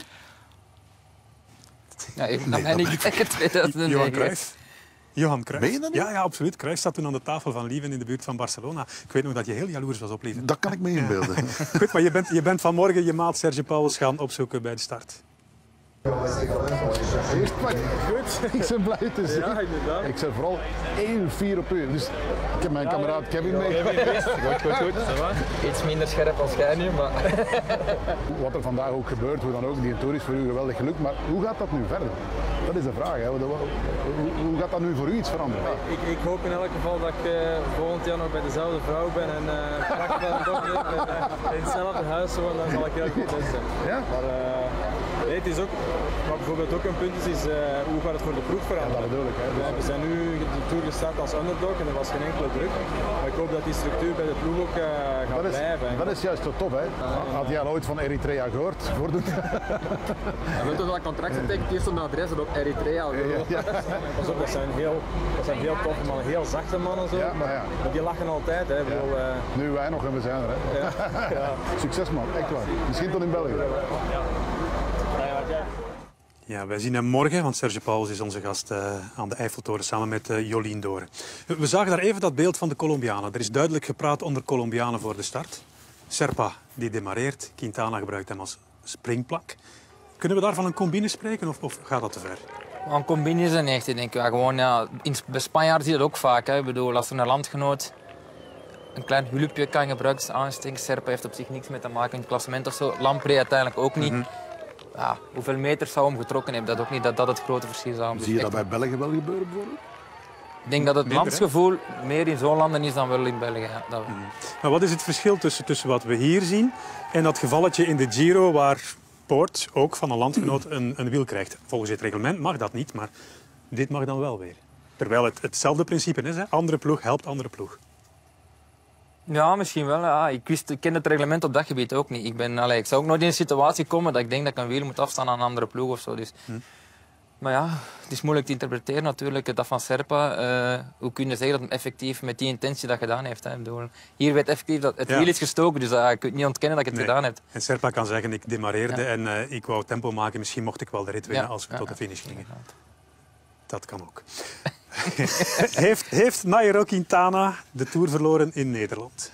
Ja, ik nee, ben niet tweeduizend negen. Johan Cruijff. Johan Cruijff. Meen je dat niet? Ja, ja, absoluut. Cruijff zat toen aan de tafel van Lieven in de buurt van Barcelona. Ik weet nog dat je heel jaloers was op Lieven. Dat kan ik me inbeelden. Ja. Goed, maar je bent, je bent vanmorgen je maat Serge Pauwels gaan opzoeken bij de start. Eerst maar goed, ik ben blij te zien. Ja, inderdaad. Ik ben vooral één vier op u. Dus ik heb mijn ja, kameraad Kevin mee. Goed, goed, goed. Iets minder scherp als jij nu, maar... Wat er vandaag ook gebeurt, hoe dan ook, die tour is voor u geweldig geluk. Maar hoe gaat dat nu verder? Dat is de vraag. Hè. Hoe, hoe gaat dat nu voor u iets veranderen? Ik, ik hoop in elk geval dat ik uh, volgend jaar nog bij dezelfde vrouw ben en uh, straks bij een dochter en uh, in hetzelfde huis woon, dan zal ik heel goed zijn. Ja? Maar, uh, nee, het is ook, wat bijvoorbeeld ook een punt is, is uh, hoe gaat het voor de ploeg veranderen? Ja, dat bedoel ik. Hè. Dus we zijn nu de Tour gestart als underdog en er was geen enkele druk. Maar ik hoop dat die structuur bij de ploeg ook uh, gaat dat is, blijven. Dat is juist zo tof, hè? Had jij al ooit van Eritrea gehoord? Voor de... Hij wil toch dat contract getekend heeft op de adres op Eritrea. Ja, ja, ja. Pas op, dat zijn heel, dat zijn heel toffe mannen, heel zachte mannen zo. Ja, maar ja. Maar die lachen altijd, hè? Ja. Bedoel, uh... Nu wij nog en we zijn er, hè? Ja. Ja. Succes man, echt waar. Misschien tot in België. Ja. Ja, wij zien hem morgen, want Serge Pauwels is onze gast uh, aan de Eiffeltoren samen met uh, Jolien Doren. We zagen daar even dat beeld van de Colombianen. Er is duidelijk gepraat onder Colombianen voor de start. Serpa die demareert, Quintana gebruikt hem als springplank. Kunnen we daar van een combine spreken of, of gaat dat te ver? Een combine is een echte, denk ik. Ja, gewoon, ja, in, bij Spanjaarden zie je dat ook vaak. Hè. Ik bedoel, als er een landgenoot een klein hulpje kan gebruiken als aanstinkt. Serpa heeft op zich niks mee te maken in het klassement of zo. Lamprey uiteindelijk ook niet. Mm-hmm. Ja, hoeveel meters zou hem getrokken hebben, dat ook niet dat dat het grote verschil zou zijn. Zie je dat bij België wel gebeuren bijvoorbeeld? Ik denk dat het Minder, landsgevoel hè? meer in zo'n landen is dan wel in België. Ja, dat mm. Maar wat is het verschil tussen, tussen wat we hier zien en dat gevalletje in de Giro waar Poort ook van een landgenoot een, een wiel krijgt? Volgens het reglement mag dat niet, maar dit mag dan wel weer. Terwijl het hetzelfde principe is, hè? Andere ploeg helpt andere ploeg. Ja, misschien wel. Ja. Ik, wist, ik ken het reglement op dat gebied ook niet. Ik, ben, allee, ik zou ook nooit in een situatie komen dat ik denk dat ik een wiel moet afstaan aan een andere ploeg of zo. Dus. Hm. Maar ja, het is moeilijk te interpreteren natuurlijk. Dat van Serpa, uh, hoe kun je zeggen dat hij effectief met die intentie dat gedaan heeft? Hè? Bedoel, hier werd effectief dat het ja. wiel is gestoken, dus uh, je kunt niet ontkennen dat ik het nee. gedaan heb. En Serpa kan zeggen, ik demareerde ja. en uh, ik wou tempo maken. Misschien mocht ik wel de rit winnen ja. als we ja. tot de finish gingen. Ja. Dat kan ook. heeft, heeft Nairo Quintana de Tour verloren in Nederland?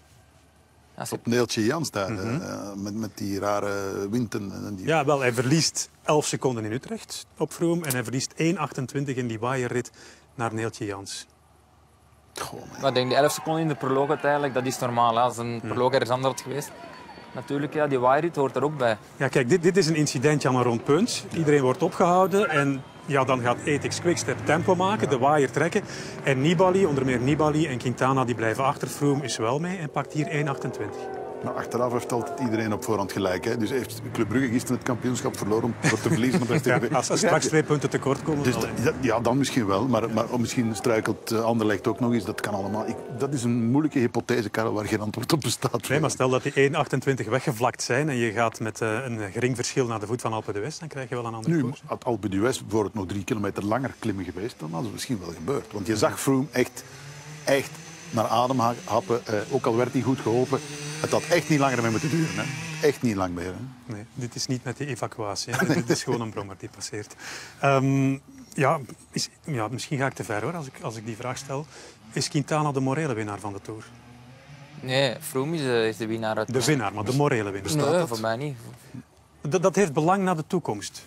Op Neeltje Jans daar, mm-hmm. uh, met, met die rare wind. En die... Ja, wel, hij verliest elf seconden in Utrecht op Froome en hij verliest één achtentwintig in die waaierrit naar Neeltje Jans. Goh, maar ik denk die elf seconden in de proloog uiteindelijk, dat is normaal. Hè. Als een mm. proloog ergens anders had geweest. Natuurlijk, ja, die waaierrit hoort er ook bij. Ja, kijk, dit, dit is een incidentje aan een rond punt. Iedereen wordt opgehouden en ja, dan gaat Ethics Quickstep tempo maken, ja. de waaier trekken. En Nibali, onder meer Nibali en Quintana, die blijven achter. Froome is wel mee en pakt hier één achtentwintig. Maar achteraf heeft altijd iedereen op voorhand gelijk. Hè? Dus heeft Club Brugge gisteren het kampioenschap verloren door te verliezen op ja, als er straks twee punten tekort komen. Dus dat, ja, dan misschien wel. Maar, maar misschien struikelt Anderlecht ook nog eens. Dat kan allemaal. Ik, dat is een moeilijke hypothese, Karel, waar geen antwoord op bestaat. Nee, maar stel dat die één achtentwintig weggevlakt zijn en je gaat met uh, een gering verschil naar de voet van Alpe d'Huez, dan krijg je wel een andere koers. Nu, had Alpe d'Huez bijvoorbeeld nog drie kilometer langer klimmen geweest, dan had het misschien wel gebeurd. Want je zag Froome echt, echt naar adem happen. Uh, ook al werd hij goed geholpen. Het had echt niet langer mee moeten duren. Hè? Echt niet lang meer. Hè? Nee, dit is niet met die evacuatie. Hè? Dit is gewoon een brommer die passeert. Um, ja, is, ja, misschien ga ik te ver hoor, als ik, als ik die vraag stel. Is Quintana de morele winnaar van de Tour? Nee, Froome is de, is de winnaar. Uit de winnaar, maar de morele winnaar. Nee, dat? voor mij niet. Dat, dat heeft belang naar de toekomst.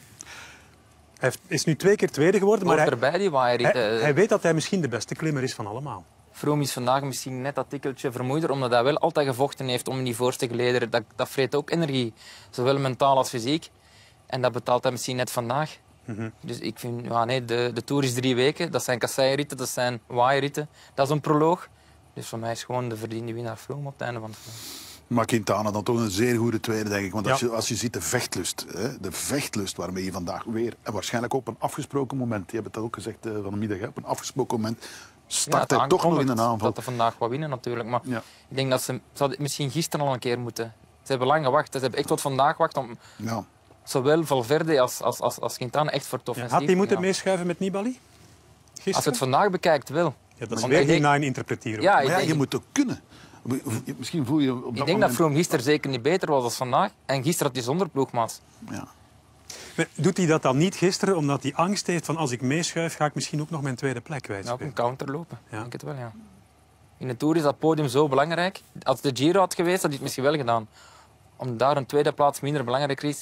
Hij is nu twee keer tweede geworden, maar hij, erbij, die hij, hij weet dat hij misschien de beste klimmer is van allemaal. Froome is vandaag misschien net dat tikkeltje vermoeider, omdat hij wel altijd gevochten heeft om in die voorste gelederen. Dat, dat vreet ook energie, zowel mentaal als fysiek. En dat betaalt hij misschien net vandaag. Mm-hmm. Dus ik vind, ja, nee, de, de Tour is drie weken. Dat zijn kasseiritten, dat zijn waaieritten. Dat is een proloog. Dus voor mij is gewoon de verdiende winnaar Froome op het einde van het verhaal. Maar Quintana dan toch een zeer goede tweede, denk ik. Want als, ja. je, als je ziet de vechtlust, hè, de vechtlust waarmee je vandaag weer, en waarschijnlijk ook op een afgesproken moment, je hebt het dat ook gezegd uh, van de middag, hè, op een afgesproken moment, start ja, hij toch nog in een aanval. Dat ze vandaag wat winnen natuurlijk. Maar ja. ik denk dat ze, ze misschien gisteren al een keer moeten. Ze hebben lang gewacht. Ze hebben echt tot vandaag gewacht om ja. zowel Valverde als, als, als, als Quintana echt voor tof ja, had hij moeten ja. meeschuiven met Nibali? Gisteren? Als je het vandaag bekijkt, wel. Ja, dat is weer die nine interpreteren. Ja, maar ja, je moet ook kunnen. Misschien voel je op dat ik denk moment... dat Froome gisteren zeker niet beter was dan vandaag. En gisteren had hij zonder ploegmaat. Ja. Maar doet hij dat dan niet gisteren omdat hij angst heeft van als ik meeschuif ga ik misschien ook nog mijn tweede plek kwijt? Ja, op een counter lopen. Ja. Denk het wel, ja. In de Tour is dat podium zo belangrijk. Als de Giro had geweest, had hij het misschien wel gedaan. Om daar een tweede plaats minder belangrijk is,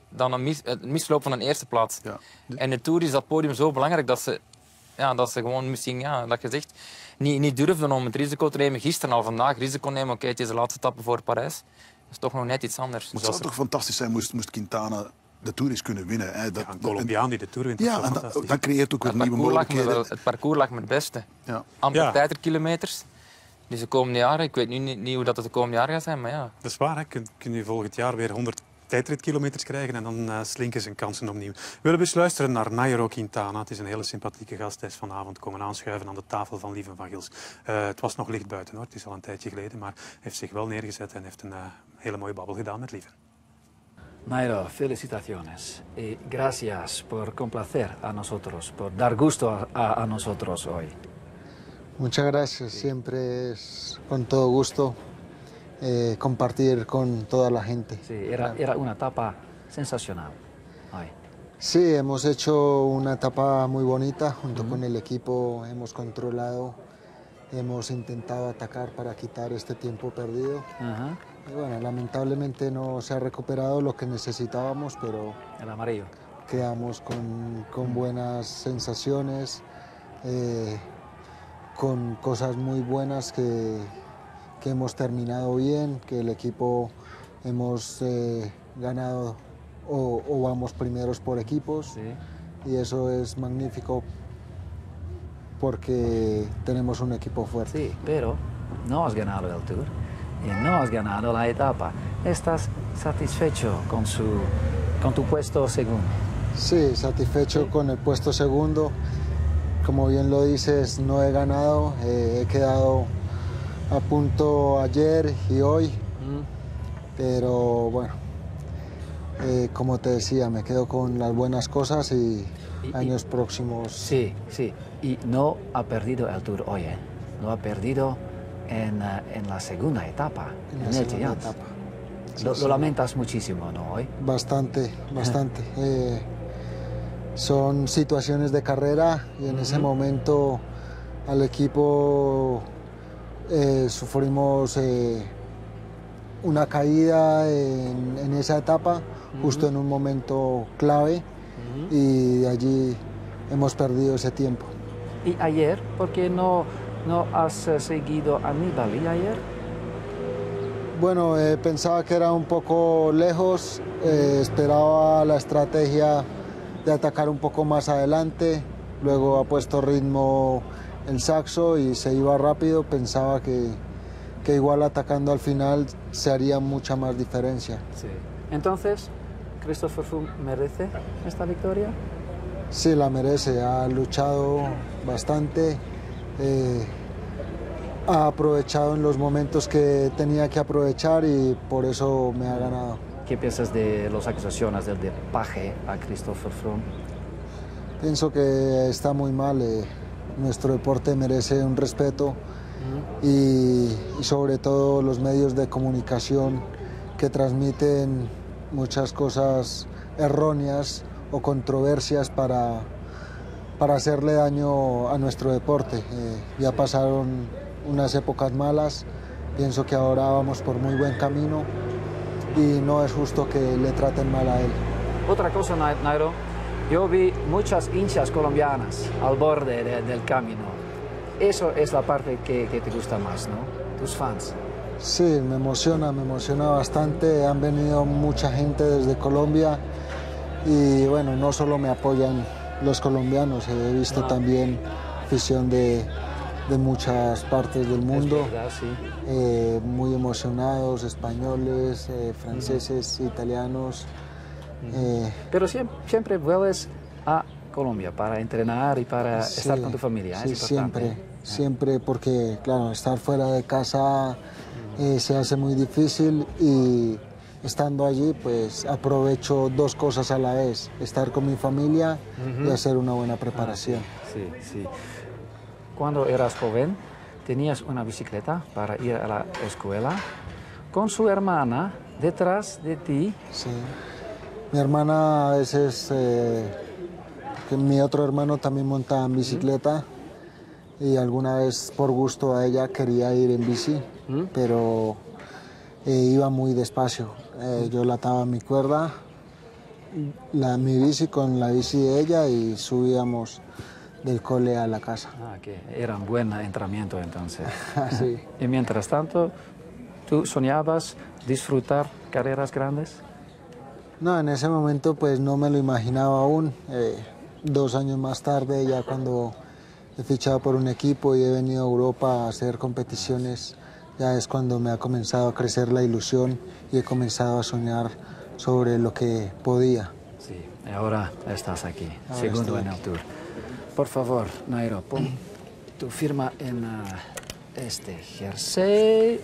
dan een mis, het misloop van een eerste plaats. Ja. En de Tour is dat podium zo belangrijk dat ze, ja, dat ze gewoon misschien, ja, dat je zegt, niet, niet durfden om het risico te nemen. Gisteren al, vandaag risico nemen. Oké, okay, het is de laatste etappe voor Parijs. Dat is toch nog net iets anders. Het zou dus toch fantastisch zijn moest, moest Quintana de Tour eens kunnen winnen. Hè. Dat, ja, een Colombiaan die de Tour wint. Ja, en dat, dat creëert ook weer nieuwe mogelijkheden. Wel, het parcours lag me het beste. Ja. Amper ja. tijdritkilometers. Dus de komende jaren, ik weet nu niet, niet hoe dat het de komende jaren gaat zijn, maar ja. Dat is waar, hè. Kun, kun je volgend jaar weer honderd tijdritkilometers krijgen en dan uh, slinken zijn kansen opnieuw. We willen dus luisteren naar Nairo Quintana. Het is een hele sympathieke gast. Hij is vanavond komen aanschuiven aan de tafel van Lieven van Gils. Uh, het was nog licht buiten, hoor. Het is al een tijdje geleden, maar hij heeft zich wel neergezet en heeft een uh, hele mooie babbel gedaan met Lieven. Nairo, felicitaciones y gracias por complacer a nosotros, por dar gusto a, a, a nosotros hoy. Muchas gracias, siempre es con todo gusto eh, compartir con toda la gente. Sí, era, era una etapa sensacional hoy. Sí, hemos hecho una etapa muy bonita, junto uh-huh. con el equipo hemos controlado, hemos intentado atacar para quitar este tiempo perdido. Uh-huh. Y bueno, lamentablemente no se ha recuperado lo que necesitábamos, pero el amarillo. Quedamos con, con buenas sensaciones, eh, con cosas muy buenas que, que hemos terminado bien, que el equipo hemos eh, ganado o, o vamos primeros por equipos, sí. Y eso es magnífico porque tenemos un equipo fuerte. Sí, pero no has ganado el Tour y no has ganado la etapa. ¿Estás satisfecho con, su, con tu puesto segundo? Sí, satisfecho sí. con el puesto segundo. Como bien lo dices, no he ganado, eh, he quedado a punto ayer y hoy, mm. pero bueno, eh, como te decía, me quedo con las buenas cosas y, y años y, próximos. Sí, sí, y no ha perdido el Tour hoy, ¿eh? No ha perdido en, uh, en la segunda etapa, en, en la el segunda etapa. Sí, lo, sí. lo lamentas muchísimo, ¿no? Hoy. Bastante, bastante. eh, Son situaciones de carrera y en uh-huh. ese momento al equipo eh, sufrimos eh, una caída en, en esa etapa, uh-huh. justo en un momento clave uh-huh. y de allí hemos perdido ese tiempo. ¿Y ayer? ¿Por qué no, no has uh, seguido a Nibali ayer? Bueno, eh, pensaba que era un poco lejos, eh, esperaba la estrategia de atacar un poco más adelante, luego ha puesto ritmo el saxo y se iba rápido, pensaba que, que igual atacando al final se haría mucha más diferencia. Sí. Entonces, ¿Christopher Froome merece esta victoria? Sí, la merece, ha luchado bastante, eh, ha aprovechado en los momentos que tenía que aprovechar y por eso me ha ganado. ¿Qué piensas de las acusaciones del dopaje a Christopher Froome? Pienso que está muy mal. Eh, nuestro deporte merece un respeto uh-huh. y, y sobre todo los medios de comunicación que transmiten muchas cosas erróneas o controversias para, para hacerle daño a nuestro deporte. Eh, ya pasaron unas épocas malas, pienso que ahora vamos por muy buen camino y no es justo que le traten mal a él. Otra cosa, Nairo, yo vi muchas hinchas colombianas al borde de, del camino. Eso es la parte que, que te gusta más, ¿no? Tus fans. Sí, me emociona, me emociona bastante. Han venido mucha gente desde Colombia y bueno, no solo me apoyan los colombianos, he visto ah. también afición de, de muchas partes del mundo, es verdad, sí. eh, muy emocionados, españoles, eh, franceses, uh-huh. italianos. Uh-huh. Eh, Pero siempre, siempre vuelves a Colombia para entrenar y para sí, estar con tu familia. Sí, es siempre, siempre, porque claro, estar fuera de casa eh, se hace muy difícil y estando allí pues aprovecho dos cosas a la vez, estar con mi familia uh-huh. y hacer una buena preparación. Ah, sí, sí. Cuando eras joven, tenías una bicicleta para ir a la escuela con su hermana detrás de ti. Sí. Mi hermana a veces, eh, que mi otro hermano también montaba en bicicleta ¿Mm? y alguna vez por gusto a ella quería ir en bici, ¿Mm? pero eh, iba muy despacio. Eh, yo le ataba mi cuerda la, mi bici con la bici de ella y subíamos del cole a la casa. Ah, que era un buen entrenamiento entonces. Sí. Y mientras tanto, ¿tú soñabas disfrutar carreras grandes? No, en ese momento pues no me lo imaginaba aún. Eh, dos años más tarde, ya cuando he fichado por un equipo y he venido a Europa a hacer competiciones, ya es cuando me ha comenzado a crecer la ilusión y he comenzado a soñar sobre lo que podía. Sí, y ahora estás aquí, Ahora segundo estoy en el aquí. Tour. Por favor, Nairo, pon tu firma in uh, este jersey.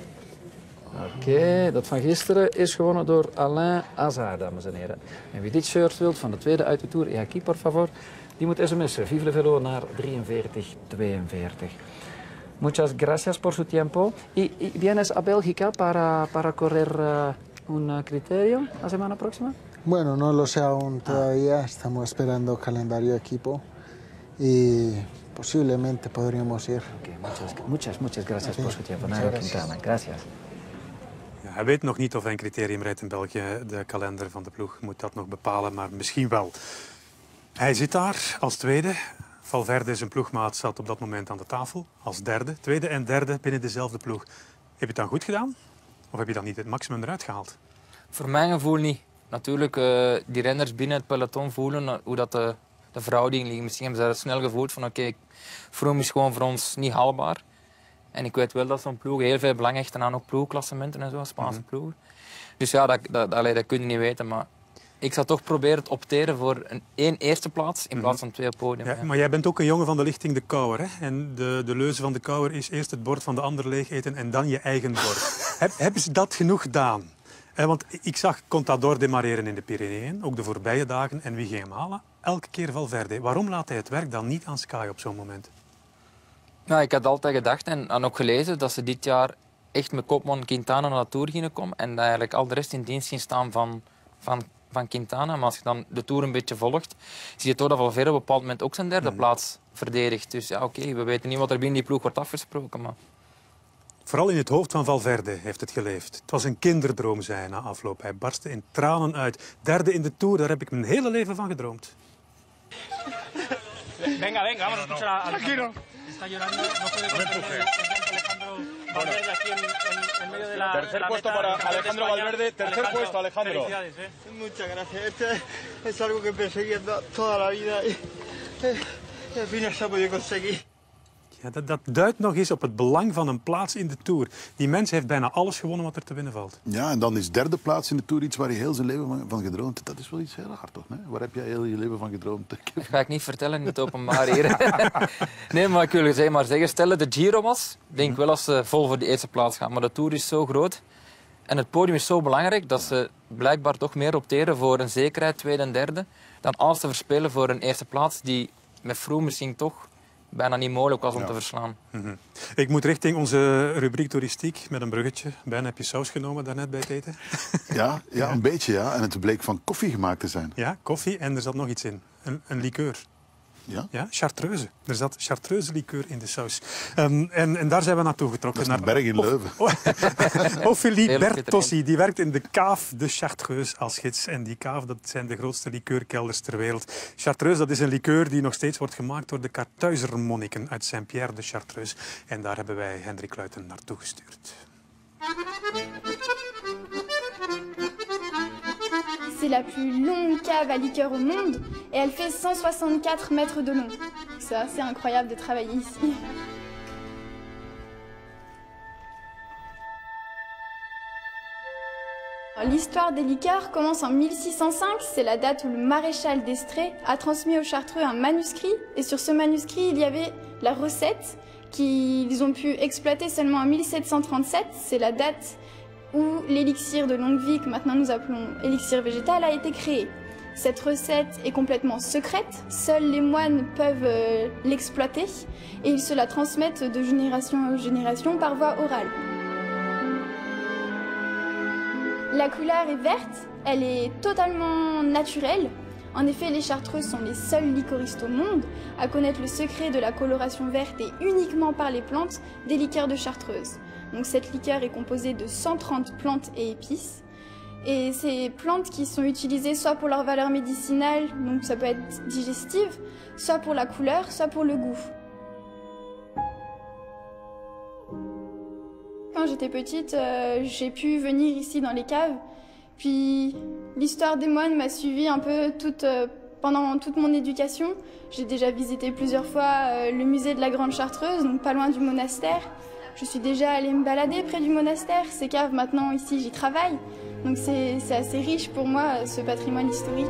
Oké, dat van gisteren is gewonnen door Alain Hazard, dames en heren. En wie dit shirt wilt van de tweede uit de Tour, y aquí, por favor, die moet sms'en. Vive le Velo naar drieënveertig tweeënveertig. Muchas gracias por su tiempo. ¿Y, y vienes a Bélgica para, para correr uh, un uh, criterio la semana próxima? Bueno, no lo sé aún todavía, estamos esperando calendario de equipo y posiblemente podríamos ir. Okay, muchas, muchas, muchas gracias Okay, por su tiempo, muchas Nairo gracias. Quintana. Gracias. Ja, hij weet nog niet of hij een criterium rijdt in België. De kalender van de ploeg moet dat nog bepalen, maar misschien wel. Hij zit daar als tweede. Valverde, zijn ploegmaat, zat op dat moment aan de tafel als derde. Tweede en derde binnen dezelfde ploeg. Heb je het dan goed gedaan? Of heb je dan niet het maximum eruit gehaald? Voor mijn gevoel niet. Natuurlijk, uh, die renners binnen het peloton voelen hoe dat de, de verhouding ligt. Misschien hebben ze dat snel gevoeld van oké, okay, Froome is gewoon voor ons niet haalbaar. En ik weet wel dat zo'n ploeg heel veel belang hechten aan ook ploegklassementen en zo, Spaanse mm-hmm. ploegen. Dus ja, dat, dat, allee, dat kun je niet weten. Maar ik zou toch proberen te opteren voor een één eerste plaats in plaats van twee op podium. Ja, ja. Maar jij bent ook een jongen van de lichting de Kouwer. Hè? En de, de leuze van de Kouwer is eerst het bord van de ander leeg eten en dan je eigen bord. Heb, hebben ze dat genoeg gedaan? Eh, want ik zag Contador demareren in de Pyreneeën, ook de voorbije dagen. En wie ging hem halen? Elke keer Valverde. Waarom laat hij het werk dan niet aan Sky op zo'n moment? Ja, ik had altijd gedacht en, en ook gelezen dat ze dit jaar echt met kopman Quintana naar de Tour gingen komen. En dat eigenlijk al de rest in dienst ging staan van, van, van Quintana. Maar als je dan de Tour een beetje volgt, zie je toch dat Valverde op een bepaald moment ook zijn derde mm. plaats verdedigt. Dus ja, oké, okay, we weten niet wat er binnen die ploeg wordt afgesproken. Maar... Vooral in het hoofd van Valverde heeft het geleefd. Het was een kinderdroom, zei hij na afloop. Hij barstte in tranen uit. Derde in de Tour, daar heb ik mijn hele leven van gedroomd. Venga, venga, vamos a escuchar a Alejandro. Está llorando, no puede contener Alejandro Valverde aquí en, en, en medio de la Tercer la puesto meta, para Alejandro Valverde, tercer Alejandro, puesto, Alejandro. Felicidades, ¿eh? Muchas gracias. Este es algo que perseguía toda la vida y, y al final se ha podido conseguir. Ja, dat, dat duidt nog eens op het belang van een plaats in de Tour. Die mens heeft bijna alles gewonnen wat er te winnen valt. Ja, en dan is derde plaats in de Tour iets waar je heel zijn leven van, van gedroomd hebt. Dat is wel iets heel hard, toch? Nee? Waar heb jij heel je leven van gedroomd? Dat ga ik niet vertellen in het openbaar hier. Nee, maar ik wil zeggen, maar zeggen, stel dat de Giro was, denk ik wel als ze vol voor de eerste plaats gaan. Maar de Tour is zo groot en het podium is zo belangrijk dat ze blijkbaar toch meer opteren voor een zekerheid, tweede en derde, dan alles te verspelen voor een eerste plaats die met Froome misschien toch bijna niet mogelijk was om ja. te verslaan. Mm-hmm. Ik moet richting onze rubriek toeristiek met een bruggetje. Ben, heb je saus genomen daarnet bij het eten? Ja, ja, een beetje ja. En het bleek van koffie gemaakt te zijn. Ja, koffie en er zat nog iets in. Een, een liqueur. Ja? Ja, chartreuse. Er zat chartreuse liqueur in de saus. Um, en, en daar zijn we naartoe getrokken. Dat is een berg in Leuven. Oh, Ophélie Bertossi, die werkt in de Cave de Chartreuse als gids. En die Cave, dat zijn de grootste liqueurkelders ter wereld. Chartreuse, dat is een liqueur die nog steeds wordt gemaakt door de Kartuizermonniken uit Saint-Pierre de Chartreuse. En daar hebben wij Hendrik Luiten naartoe gestuurd. C'est la plus longue cave à liqueur au monde et elle fait cent soixante-quatre mètres de long. C'est assez incroyable de travailler ici. L'histoire des liqueurs commence en mille six cent cinq, c'est la date où le maréchal d'Estrée a transmis aux Chartreux un manuscrit et sur ce manuscrit il y avait la recette qu'ils ont pu exploiter seulement en mille sept cent trente-sept, c'est la date où l'élixir de longue vie, que maintenant nous appelons élixir végétal, a été créé. Cette recette est complètement secrète, seuls les moines peuvent euh, l'exploiter et ils se la transmettent de génération en génération par voie orale. La couleur est verte, elle est totalement naturelle. En effet, les Chartreux sont les seuls liqueuristes au monde à connaître le secret de la coloration verte et uniquement par les plantes des liqueurs de Chartreuse. Donc cette liqueur est composée de cent trente plantes et épices Et ces plantes qui sont utilisées soit pour leur valeur médicinale, donc ça peut être digestive, soit pour la couleur, soit pour le goût. Quand j'étais petite, euh, j'ai pu venir ici dans les caves. Puis l'histoire des moines m'a suivie un peu toute, euh, pendant toute mon éducation. J'ai déjà visité plusieurs fois euh, le musée de la Grande Chartreuse, donc pas loin du monastère. Je suis déjà allée me balader près du monastère. Ces caves, maintenant, ici, j'y travaille. Donc c'est assez riche pour moi, ce patrimoine historique.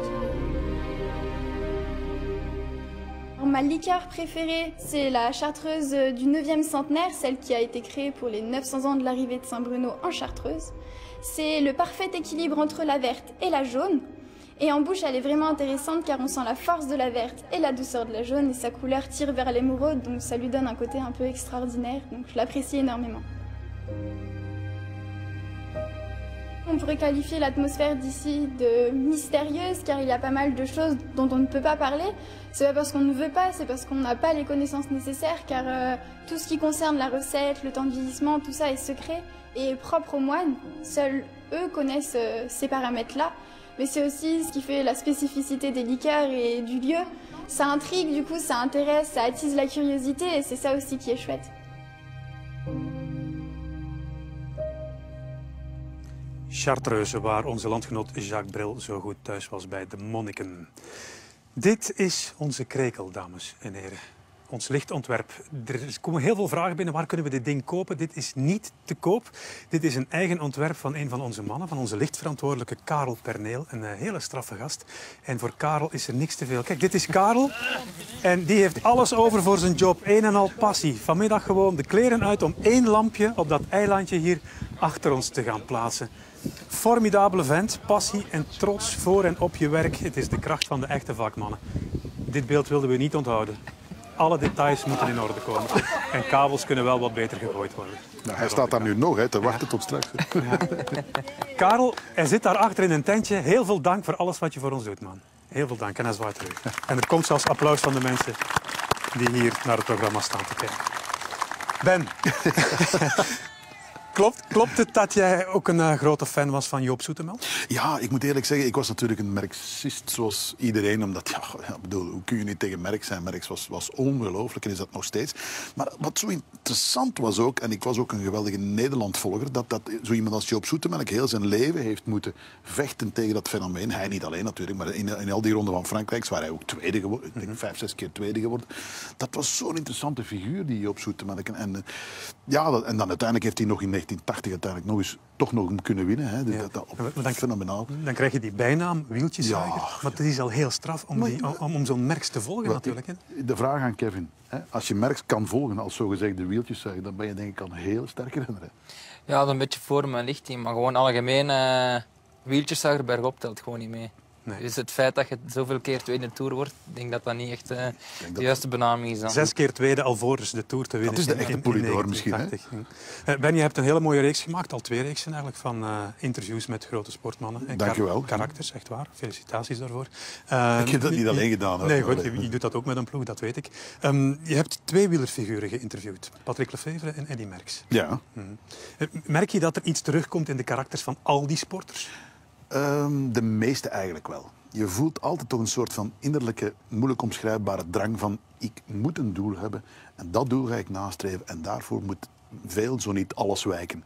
Alors, ma liqueur préférée, c'est la chartreuse du neuvième centenaire, celle qui a été créée pour les neuf cents ans de l'arrivée de Saint-Bruno en Chartreuse. C'est le parfait équilibre entre la verte et la jaune. Et en bouche, elle est vraiment intéressante car on sent la force de la verte et la douceur de la jaune et sa couleur tire vers l'émeraude, donc ça lui donne un côté un peu extraordinaire, donc je l'apprécie énormément. On pourrait qualifier l'atmosphère d'ici de mystérieuse car il y a pas mal de choses dont on ne peut pas parler. C'est pas parce qu'on ne veut pas, c'est parce qu'on n'a pas les connaissances nécessaires car euh, tout ce qui concerne la recette, le temps de vieillissement, tout ça est secret et propre aux moines. Seuls eux connaissent euh, ces paramètres-là. Mais c'est aussi ce qui fait la spécificité des liqueurs et du lieu. Ça intrigue, du coup, ça intéresse, ça attise la curiosité et c'est ça aussi qui est chouette. Chartreuse, waar onze landgenoot Jacques Brel zo goed thuis was bij de monniken. Dit is onze krekel, dames en heren. Ons lichtontwerp. Er komen heel veel vragen binnen. Waar kunnen we dit ding kopen? Dit is niet te koop. Dit is een eigen ontwerp van een van onze mannen, van onze lichtverantwoordelijke Karel Perneel. Een hele straffe gast. En voor Karel is er niks te veel. Kijk, dit is Karel. En die heeft alles over voor zijn job. Een en al passie. Vanmiddag gewoon de kleren uit om één lampje op dat eilandje hier achter ons te gaan plaatsen. Formidabele vent, passie en trots voor en op je werk. Het is de kracht van de echte vakmannen. Dit beeld wilden we niet onthouden. Alle details moeten in orde komen. En kabels kunnen wel wat beter gegooid worden. Nou, hij staat daar nu nog, hè, te wachten tot straks. Ja. Karel, hij zit daar achter in een tentje. Heel veel dank voor alles wat je voor ons doet, man. Heel veel dank en hij zwaait terug. En er komt zelfs applaus van de mensen die hier naar het programma staan te kijken. Ben, klopt, klopt het dat jij ook een uh, grote fan was van Joop Zoetemelk? Ja, ik moet eerlijk zeggen, ik was natuurlijk een Merksist zoals iedereen. Omdat, ja, ja bedoel, hoe kun je niet tegen Merks zijn? Merks was, was ongelooflijk en is dat nog steeds. Maar wat zo interessant was ook, en ik was ook een geweldige Nederlandvolger, dat, dat zo iemand als Joop Zoetemelk heel zijn leven heeft moeten vechten tegen dat fenomeen. Hij niet alleen natuurlijk, maar in, in al die ronden van Frankrijk waar hij ook tweede geworden, ik denk vijf, zes keer tweede geworden. Dat was zo'n interessante figuur, die Joop Zoetemelk. En, en, ja, dat, en dan uiteindelijk heeft hij nog in negentien tachtig uiteindelijk nog eens toch nog kunnen winnen. Hè. Ja. Dat, dat, maar dan, fenomenaal. Dan krijg je die bijnaam, wieltjeszuiger. Ja. Maar het is al heel straf om, maar, die, om, om zo'n Merks te volgen maar, natuurlijk. Hè. De vraag aan Kevin. Hè. Als je Merks kan volgen als zogezegde wieltjeszuiger, dan ben je denk ik al een heel sterke renner. Hè. Ja, dat is een beetje voor mijn lichting. Maar gewoon algemeen uh, wieltjeszuiger bergop telt gewoon niet mee. Nee. Dus het feit dat je zoveel keer tweede in de Tour wordt, ik denk dat dat niet echt uh, de juiste benaming is. Dan. Zes keer tweede alvorens de Tour te winnen. Dat is de echte Polydor misschien. Hè? Uh, Ben, je hebt een hele mooie reeks gemaakt, al twee reeksen eigenlijk, van uh, interviews met grote sportmannen. En Dank je wel. Karakters, echt waar. Felicitaties daarvoor. Uh, ik heb dat niet alleen gedaan. Hoor. Nee, goed, je, je doet dat ook met een ploeg, dat weet ik. Um, je hebt twee wielerfiguren geïnterviewd. Patrick Lefevere en Eddy Merckx. Ja. Hmm. Merk je dat er iets terugkomt in de karakters van al die sporters? Um, de meeste eigenlijk wel. Je voelt altijd toch een soort van innerlijke, moeilijk omschrijfbare drang van ik moet een doel hebben en dat doel ga ik nastreven en daarvoor moet veel, zo niet alles wijken.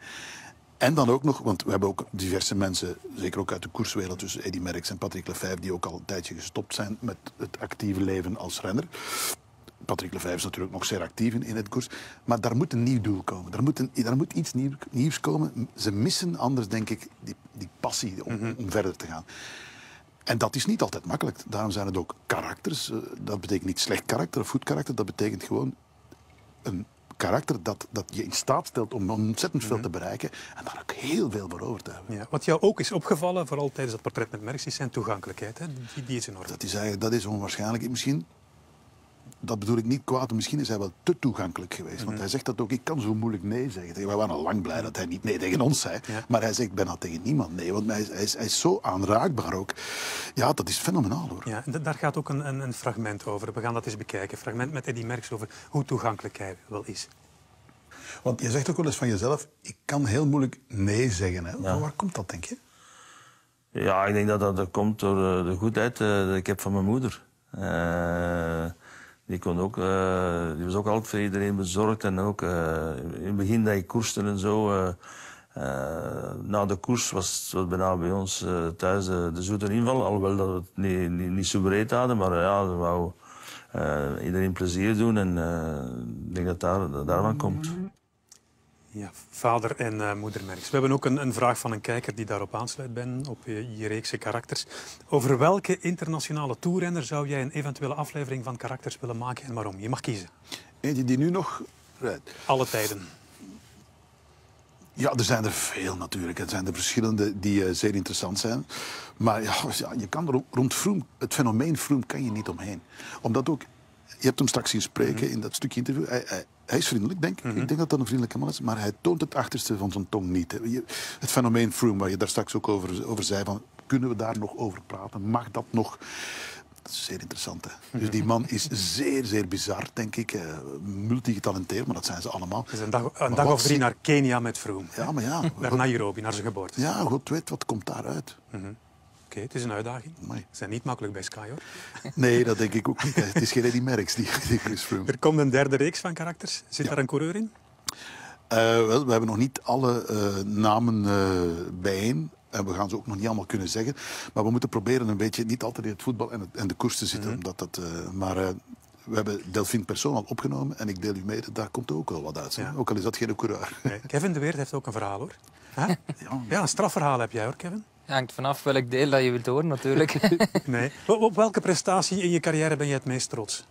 En dan ook nog, want we hebben ook diverse mensen, zeker ook uit de koerswereld, tussen Eddy Merckx en Patrick Lefevere, die ook al een tijdje gestopt zijn met het actieve leven als renner. Patrick Lefevere is natuurlijk nog zeer actief in, in het koers. Maar daar moet een nieuw doel komen. Daar moet, een, daar moet iets nieuw, nieuws komen. Ze missen anders, denk ik, die, die passie om, mm-hmm. om verder te gaan. En dat is niet altijd makkelijk. Daarom zijn het ook karakters. Dat betekent niet slecht karakter of goed karakter. Dat betekent gewoon een karakter dat, dat je in staat stelt om ontzettend veel te bereiken. En daar ook heel veel voor over te hebben. Ja, wat jou ook is opgevallen, vooral tijdens dat portret met Merckx, is zijn toegankelijkheid. Hè? Die, die is enorm. Dat is, eigenlijk, dat is onwaarschijnlijk. Misschien... Dat bedoel ik niet kwaad, misschien is hij wel te toegankelijk geweest. Want mm-hmm. hij zegt dat ook, ik kan zo moeilijk nee zeggen. Wij waren al lang blij dat hij niet nee tegen ons zei. Ja. Maar hij zegt bijna tegen niemand nee, want hij is, hij, is, hij is zo aanraakbaar ook. Ja, dat is fenomenaal hoor. Ja, en daar gaat ook een, een, een fragment over. We gaan dat eens bekijken. Een fragment met Eddy Merckx over hoe toegankelijk hij wel is. Want je zegt ook wel eens van jezelf, ik kan heel moeilijk nee zeggen. Hè? Ja. Maar waar komt dat, denk je? Ja, ik denk dat dat, dat komt door de goedheid uh, die ik heb van mijn moeder. Uh, die, kon ook, uh, die was ook altijd voor iedereen bezorgd. En ook uh, in het begin dat ik koerste en zo... Uh, Uh, na de koers was het bijna bij ons uh, thuis de, de zoete inval. Alhoewel dat we het niet, niet, niet zo breed hadden, maar uh, ja, we wou uh, iedereen plezier doen en uh, ik denk dat daar, dat daarvan komt. Ja, vader en uh, moeder Merckx. We hebben ook een, een vraag van een kijker die daarop aansluit, Ben, op je, je reekse karakters. Over welke internationale toerrenner zou jij een eventuele aflevering van karakters willen maken en waarom? Je mag kiezen. Eentje die nu nog rijdt. Alle tijden. Ja, er zijn er veel natuurlijk. Er zijn er verschillende die uh, zeer interessant zijn. Maar ja, je kan er rond Froome, het fenomeen Froome kan je niet omheen. Omdat ook, je hebt hem straks zien spreken mm-hmm. in dat stukje interview. Hij, hij, hij is vriendelijk, denk ik. Mm-hmm. Ik denk dat dat een vriendelijke man is. Maar hij toont het achterste van zijn tong niet. Hè. Je, het fenomeen Froome, waar je daar straks ook over, over zei, van, kunnen we daar nog over praten? Mag dat nog? Dat is zeer interessant. Hè? Dus die man is zeer, zeer bizar, denk ik. Uh, multigetalenteerd, maar dat zijn ze allemaal. Het is een dag, een dag of drie naar Kenia met Froome. Ja, maar ja. Naar Nairobi, naar zijn geboorte. Ja, God weet wat komt daaruit. Mm-hmm. Oké, okay, het is een uitdaging. Ze zijn niet makkelijk bij Sky, hoor. Nee, dat denk ik ook niet. Het is geen Eddy Merckx, die, die Chris Froome. Er komt een derde reeks van karakters. Zit ja. daar een coureur in? Uh, wel, we hebben nog niet alle uh, namen uh, bijeen. En we gaan ze ook nog niet allemaal kunnen zeggen. Maar we moeten proberen een beetje niet altijd in het voetbal en, het, en de koers te zitten. Mm-hmm. Omdat dat, uh, maar uh, we hebben Delphine Persoon al opgenomen. En ik deel u mee, daar komt er ook wel wat uit. Ja. Ook al is dat geen coureur. Nee. Kevin de Weert heeft ook een verhaal, hoor. Huh? Ja, ja, een strafverhaal heb jij, hoor, Kevin. Ja, hangt vanaf welk deel dat je wilt horen, natuurlijk. Nee. Op welke prestatie in je carrière ben je het meest trots?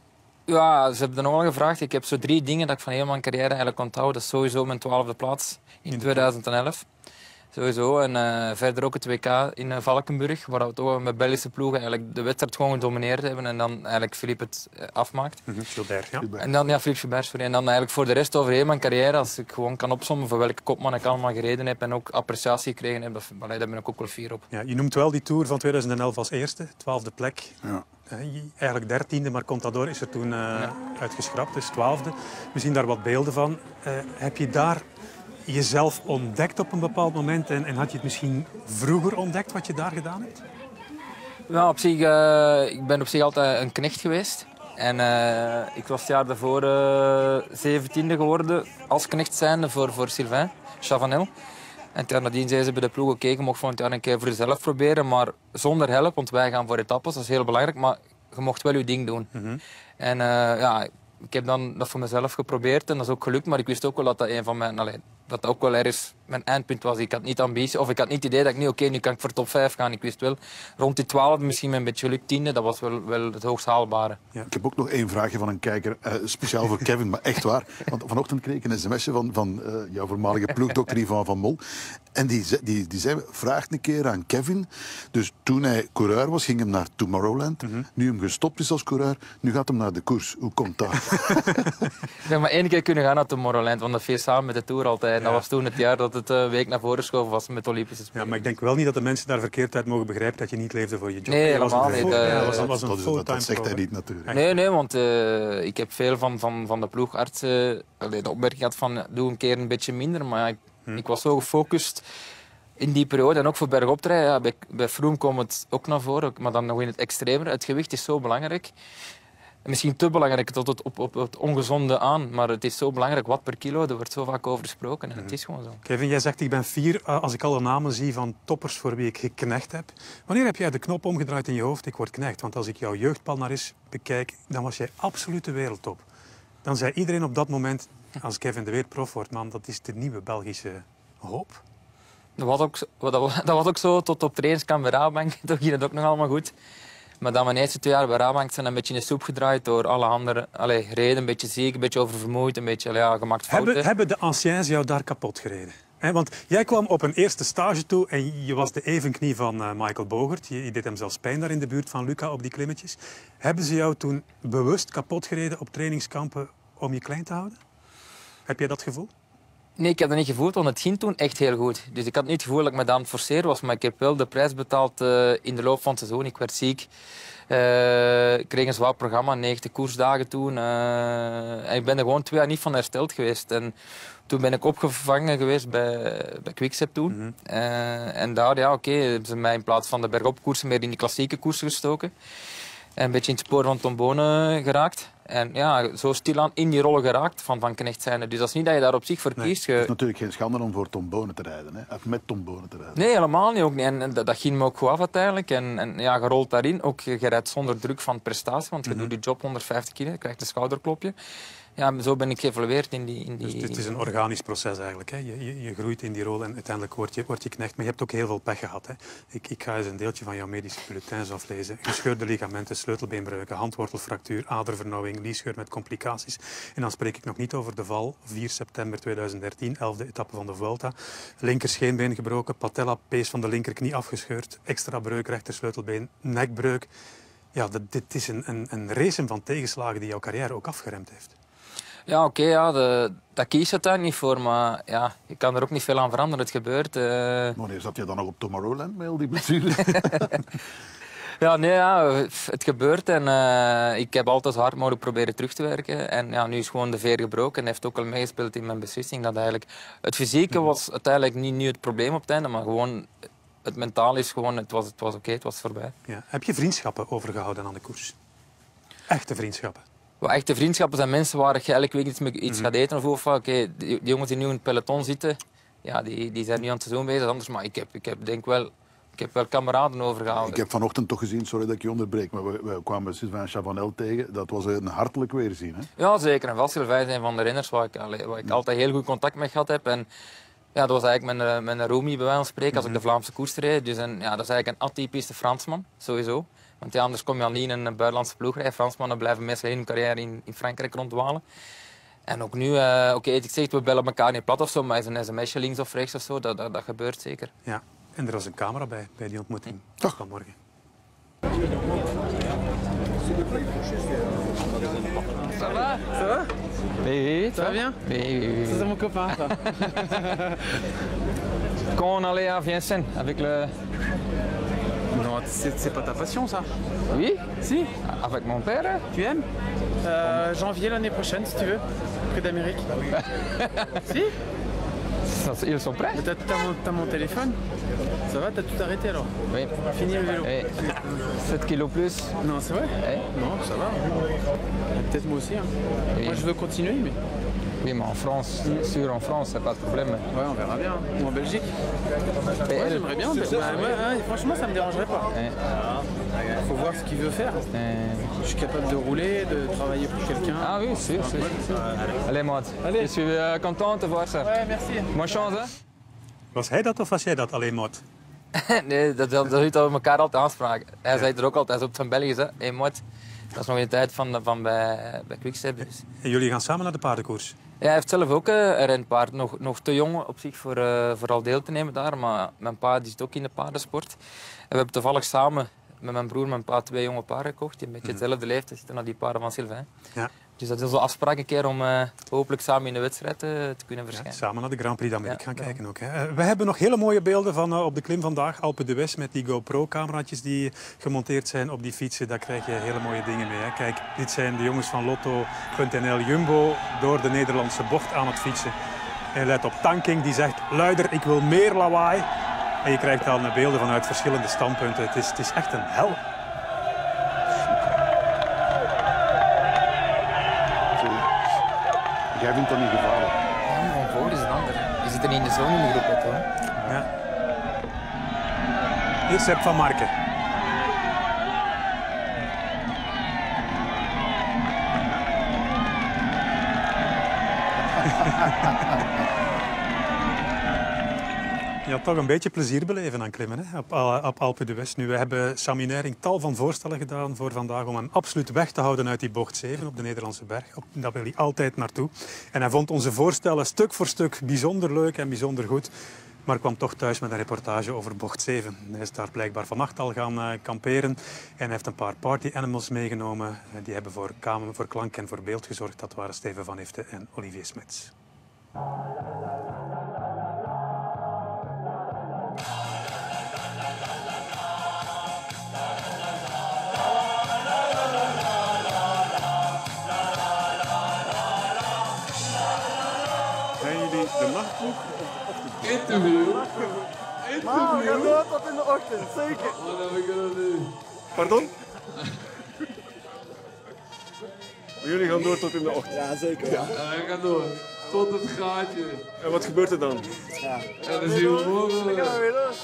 Ja, ze hebben er nog wel gevraagd. Ik heb zo drie dingen dat ik van heel mijn carrière eigenlijk onthoud. Dat is sowieso mijn twaalfde plaats in, in tweeduizend elf. Sowieso. En uh, verder ook het W K in uh, Valkenburg, waar we toch met Belgische ploegen eigenlijk de wedstrijd gewoon gedomineerd hebben en dan eigenlijk Philippe het uh, afmaakt. Mm-hmm. Gilbert, ja. En dan, ja, Philippe Gilbert, sorry. En dan eigenlijk voor de rest over heel mijn carrière, als ik gewoon kan opzommen voor welke kopman ik allemaal gereden heb en ook appreciatie gekregen heb, dat, allee, daar ben ik ook wel fier op. Ja, je noemt wel die Tour van tweeduizend elf als eerste, twaalfde plek. Ja. Uh, eigenlijk dertiende, maar Contador is er toen uh, ja. uitgeschrapt, dus twaalfde. We zien daar wat beelden van. Uh, heb je daar jezelf ontdekt op een bepaald moment en, en had je het misschien vroeger ontdekt wat je daar gedaan hebt? Ja, op zich, uh, ik ben op zich altijd een knecht geweest. En uh, ik was het jaar daarvoor uh, zeventiende geworden als knecht zijnde voor, voor Sylvain Chavanel. En toen nadien zei ze bij de ploeg, oké, je mocht volgend jaar een keer voor jezelf proberen, maar zonder help, want wij gaan voor etappes, dat is heel belangrijk, maar je mocht wel je ding doen. Mm-hmm. En uh, ja, ik heb dan dat voor mezelf geprobeerd en dat is ook gelukt, maar ik wist ook wel dat dat een van mijn... Allee, dat dat ook wel ergens mijn eindpunt was. Ik had niet ambitie, of ik had niet het idee dat ik niet, oké, okay, nu kan ik voor top vijf gaan. Ik wist wel, rond die twaalfde, misschien met een beetje geluk tiende, dat was wel, wel het hoogst haalbare. Ja. Ik heb ook nog één vraagje van een kijker, uh, speciaal voor Kevin, maar echt waar. Want vanochtend kreeg ik een sms'je van, van uh, jouw voormalige ploegdokter Yvan van Mol. En die, die, die zei, vraag een keer aan Kevin. Dus toen hij coureur was, ging hem naar Tomorrowland. Mm-hmm. Nu hem gestopt is als coureur, nu gaat hem naar de koers. Hoe komt dat? Ik heb maar één keer kunnen gaan naar Tomorrowland, want dat viel samen met de Tour altijd. Ja. Dat was toen het jaar dat het een week naar voren geschoven was met de Olympische Spelen. Ja, maar ik denk wel niet dat de mensen daar verkeerd uit mogen begrijpen dat je niet leefde voor je job. Nee, helemaal niet. Ja, was, was een dat, dat zegt hij niet natuurlijk. Nee, nee, want uh, ik heb veel van, van, van de ploegartsen uh, de opmerking gehad van doe een keer een beetje minder. Maar ja, ik, hm. ik was zo gefocust in die periode. En ook voor bergoptreden. Ja, bij, bij Froome komt het ook naar voren, maar dan nog in het extremer. Het gewicht is zo belangrijk. Misschien te belangrijk tot het, op, op het ongezonde aan, maar het is zo belangrijk, wat per kilo, er wordt zo vaak over gesproken en het is gewoon zo. Kevin, jij zegt ik ben fier als ik alle namen zie van toppers voor wie ik geknecht heb. Wanneer heb jij de knop omgedraaid in je hoofd, ik word knecht? Want als ik jouw jeugdpalmares bekijk, dan was jij absoluut de wereldtop. Dan zei iedereen op dat moment, als Kevin de Weert prof wordt, man, dat is de nieuwe Belgische hoop. Dat was ook, dat was, dat was ook zo, tot op trainingskamp bij Rabobank, toen ging het ook nog allemaal goed. Maar dan mijn eerste twee jaar bij Rabobank zijn een beetje in de soep gedraaid door alle andere allee, reden. Een beetje ziek, een beetje oververmoeid, een beetje allee, ja, gemaakt fouten. Hebben, hebben de anciens jou daar kapot gereden? He, want jij kwam op een eerste stage toe en je was de evenknie van uh, Michael Bogert. Je, je deed hem zelfs pijn daar in de buurt van Luca op die klimmetjes. Hebben ze jou toen bewust kapot gereden op trainingskampen om je klein te houden? Heb jij dat gevoel? Nee, ik heb dat niet gevoeld, want het ging toen echt heel goed. Dus ik had niet het gevoel dat ik me aan het forceren was, maar ik heb wel de prijs betaald uh, in de loop van het seizoen. Ik werd ziek. Uh, ik kreeg een zwaar programma, negentig koersdagen toen. Uh, en ik ben er gewoon twee jaar niet van hersteld geweest. En toen ben ik opgevangen geweest bij, bij Quickstep toen. Mm-hmm. uh, en daar, ja, oké, okay, hebben ze mij in plaats van de bergopkoersen meer in die klassieke koersen gestoken. En een beetje in het spoor van Tom Bonen geraakt. En ja, zo stilaan in die rollen geraakt van Van Knecht zijnde. Dus dat is niet dat je daar op zich voor kiest. Nee, het is natuurlijk geen schande om voor Tom Bonen te rijden. Hè? Of met Tom Bonen te rijden. Nee, helemaal niet. Ook niet. En, en dat, dat ging me ook goed af uiteindelijk. En, en ja, je rolt daarin. Ook je rijdt zonder druk van prestatie. Want je mm-hmm. doet je job honderdvijftig kilo. Je krijgt een schouderklopje. Ja, zo ben ik geëvolueerd in die... In die dus het is een organisch proces eigenlijk. Hè? Je, je, je groeit in die rol en uiteindelijk word je, word je knecht. Maar je hebt ook heel veel pech gehad. Hè? Ik, ik ga eens een deeltje van jouw medische bulletins aflezen. Gescheurde ligamenten, sleutelbeenbreuken, handwortelfractuur, adervernauwing, liesscheur met complicaties. En dan spreek ik nog niet over de val. vier september tweeduizend dertien, elfde etappe van de Vuelta. Linker scheenbeen gebroken, patella, pees van de linkerknie afgescheurd. Extra breuk, rechter sleutelbeen, nekbreuk. Ja, dit, dit is een, een, een race van tegenslagen die jouw carrière ook afgeremd heeft. Ja, oké, okay, ja, de, dat kies je daar niet voor, maar ja, je kan er ook niet veel aan veranderen. Het gebeurt. Uh... Wanneer zat je dan nog op Tomorrowland met al die blessures? ja, nee, ja, het gebeurt en uh, ik heb altijd zo hard mogelijk proberen terug te werken. En ja, nu is gewoon de veer gebroken en heeft ook al meegespeeld in mijn beslissing. Dat eigenlijk het fysieke was uiteindelijk niet nu het probleem op het einde, maar gewoon het mentaal is gewoon, het was, het was oké, okay, het was voorbij. Ja. Heb je vriendschappen overgehouden aan de koers? Echte vriendschappen? Well, echte vriendschappen zijn mensen waar je elke week iets, iets mm-hmm. gaat eten. Of of oké, okay, die, die jongens die nu in het peloton zitten, ja, die, die zijn nu aan het seizoen bezig. Anders, maar ik heb, ik heb denk wel, ik heb wel kameraden overgehouden. Ik heb vanochtend toch gezien, sorry dat ik je onderbreek, maar we, we kwamen Sylvain Chavanel tegen. Dat was een hartelijk weerzien. Hè? Ja, zeker. En wel Sylvain is een van de renners waar ik, allee, waar ik altijd heel goed contact mee gehad heb. En ja, dat was eigenlijk mijn, mijn roomie bij wijze van spreken als mm-hmm. ik de Vlaamse koers reed. Dus en, ja, dat is eigenlijk een atypische Fransman, sowieso. Want ja, anders kom je al niet in een buitenlandse ploeg rijden. Fransmannen blijven meestal hun carrière in, in Frankrijk rondwalen. En ook nu, uh, oké, okay, ik zeg, we bellen elkaar niet plat of zo, maar is een sms'je links of rechts of zo, dat, dat, dat gebeurt zeker. Ja, en er was een camera bij, bij die ontmoeting. Toch van morgen. Ça va? Ça va? Oui, oui, ça va bien? Oui, oui, oui. C'est mon copain, ça. Quand on allait à Vincennes avec le... Non, c'est pas ta passion, ça? Oui. Si? Avec mon père. Tu aimes? euh, Janvier l'année prochaine, si tu veux. Près d'Amérique. Si? Ils sont prêts? T'as mon, mon téléphone? Ça va? T'as tout arrêté alors? Oui. Fini le vélo? Oui. sept kilos plus. Non, c'est vrai? Oui. Non, ça va. Peut-être moi aussi. Hein. Oui. Moi, je veux continuer, mais... Oui, mais en France, mm. sûr, en France, c'est pas de problème. Ouais, on verra bien. Ou en Belgique. Ouais, elle... j'aimerais bien. Bah, ouais, ouais, franchement, ça me dérangerait pas. Il ouais. faut voir ce qu'il veut faire. Ouais. Je suis capable de rouler, de travailler pour quelqu'un. Ah oui, sûr, sûr. Allez, Maud. Allez. Je suis uh, content de voir ça. Ouais, merci. Bonne chance, hè. Was hij dat of was jij dat alleen, Maud? Nee, dat, dat, dat is dat we elkaar altijd aanspraken. Hij ja. zei er ook altijd op zijn Belgisch, hè. Hey, Maud. Dat is nog in de tijd van, van bij, bij Quickstep. Dus. En jullie gaan samen naar de paardenkoers? Ja, hij heeft zelf ook uh, een renpaard. Nog, nog te jong op zich voor uh, vooral deel te nemen daar. Maar mijn pa die zit ook in de paardensport. En we hebben toevallig samen met mijn broer mijn pa twee jonge paarden gekocht. Die een beetje hetzelfde leeftijd zitten naar die paarden van Sylvain. Ja. Dus dat is onze afspraak een keer om uh, hopelijk samen in de wedstrijd uh, te kunnen verschijnen. Ja, samen naar de Grand Prix d'Amérique ja, gaan kijken ook. Hè. Uh, we hebben nog hele mooie beelden van uh, op de klim vandaag, Alpe d'Huez, met die GoPro-cameraatjes die gemonteerd zijn op die fietsen. Daar krijg je hele mooie dingen mee. Hè. Kijk, dit zijn de jongens van Lotto punt n l Jumbo door de Nederlandse bocht aan het fietsen. En let op Tanking, die zegt luider, ik wil meer lawaai. En je krijgt dan beelden vanuit verschillende standpunten. Het is, het is echt een hel. Jij vindt dat niet gevaarlijk? Ja, maar voor is een ander. Je zit er niet in de zone in de groep, hoor. Ja. Hier is Sepp van Marken. Je had toch een beetje plezier beleven aan klimmen, hè? Op, op Alpe d'Huez. Nu, we hebben Sami Nering tal van voorstellen gedaan voor vandaag om hem absoluut weg te houden uit die bocht zeven op de Nederlandse berg. Daar wil hij altijd naartoe. En hij vond onze voorstellen stuk voor stuk bijzonder leuk en bijzonder goed. Maar kwam toch thuis met een reportage over bocht zeven. Hij is daar blijkbaar vannacht al gaan uh, kamperen. En hij heeft een paar party animals meegenomen. Die hebben voor, kamer, voor klank en voor beeld gezorgd. Dat waren Steven van Ifte en Olivier Smets. nachtploeg of de ochtend? Interview. Maar we gaan door tot in de ochtend, zeker. What are we gonna do? Pardon? Jullie gaan door tot in de ochtend? Ja, zeker. Ja, we gaan door. Tot het gaatje. En wat gebeurt er dan? Ja. En dan zien we morgen. Dan gaan we weer los.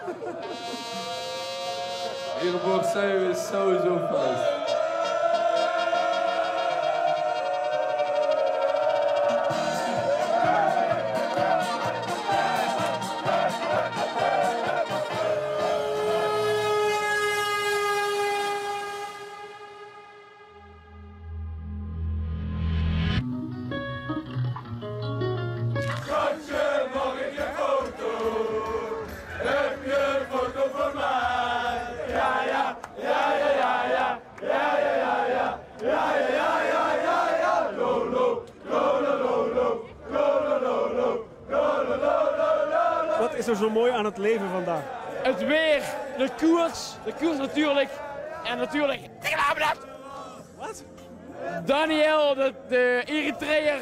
Ingeborg zijn we sowieso vast. Wat is er zo mooi aan het leven vandaag? Het weer, de koers, de koers natuurlijk. En natuurlijk... Wat? Daniel, de, de Eritreër.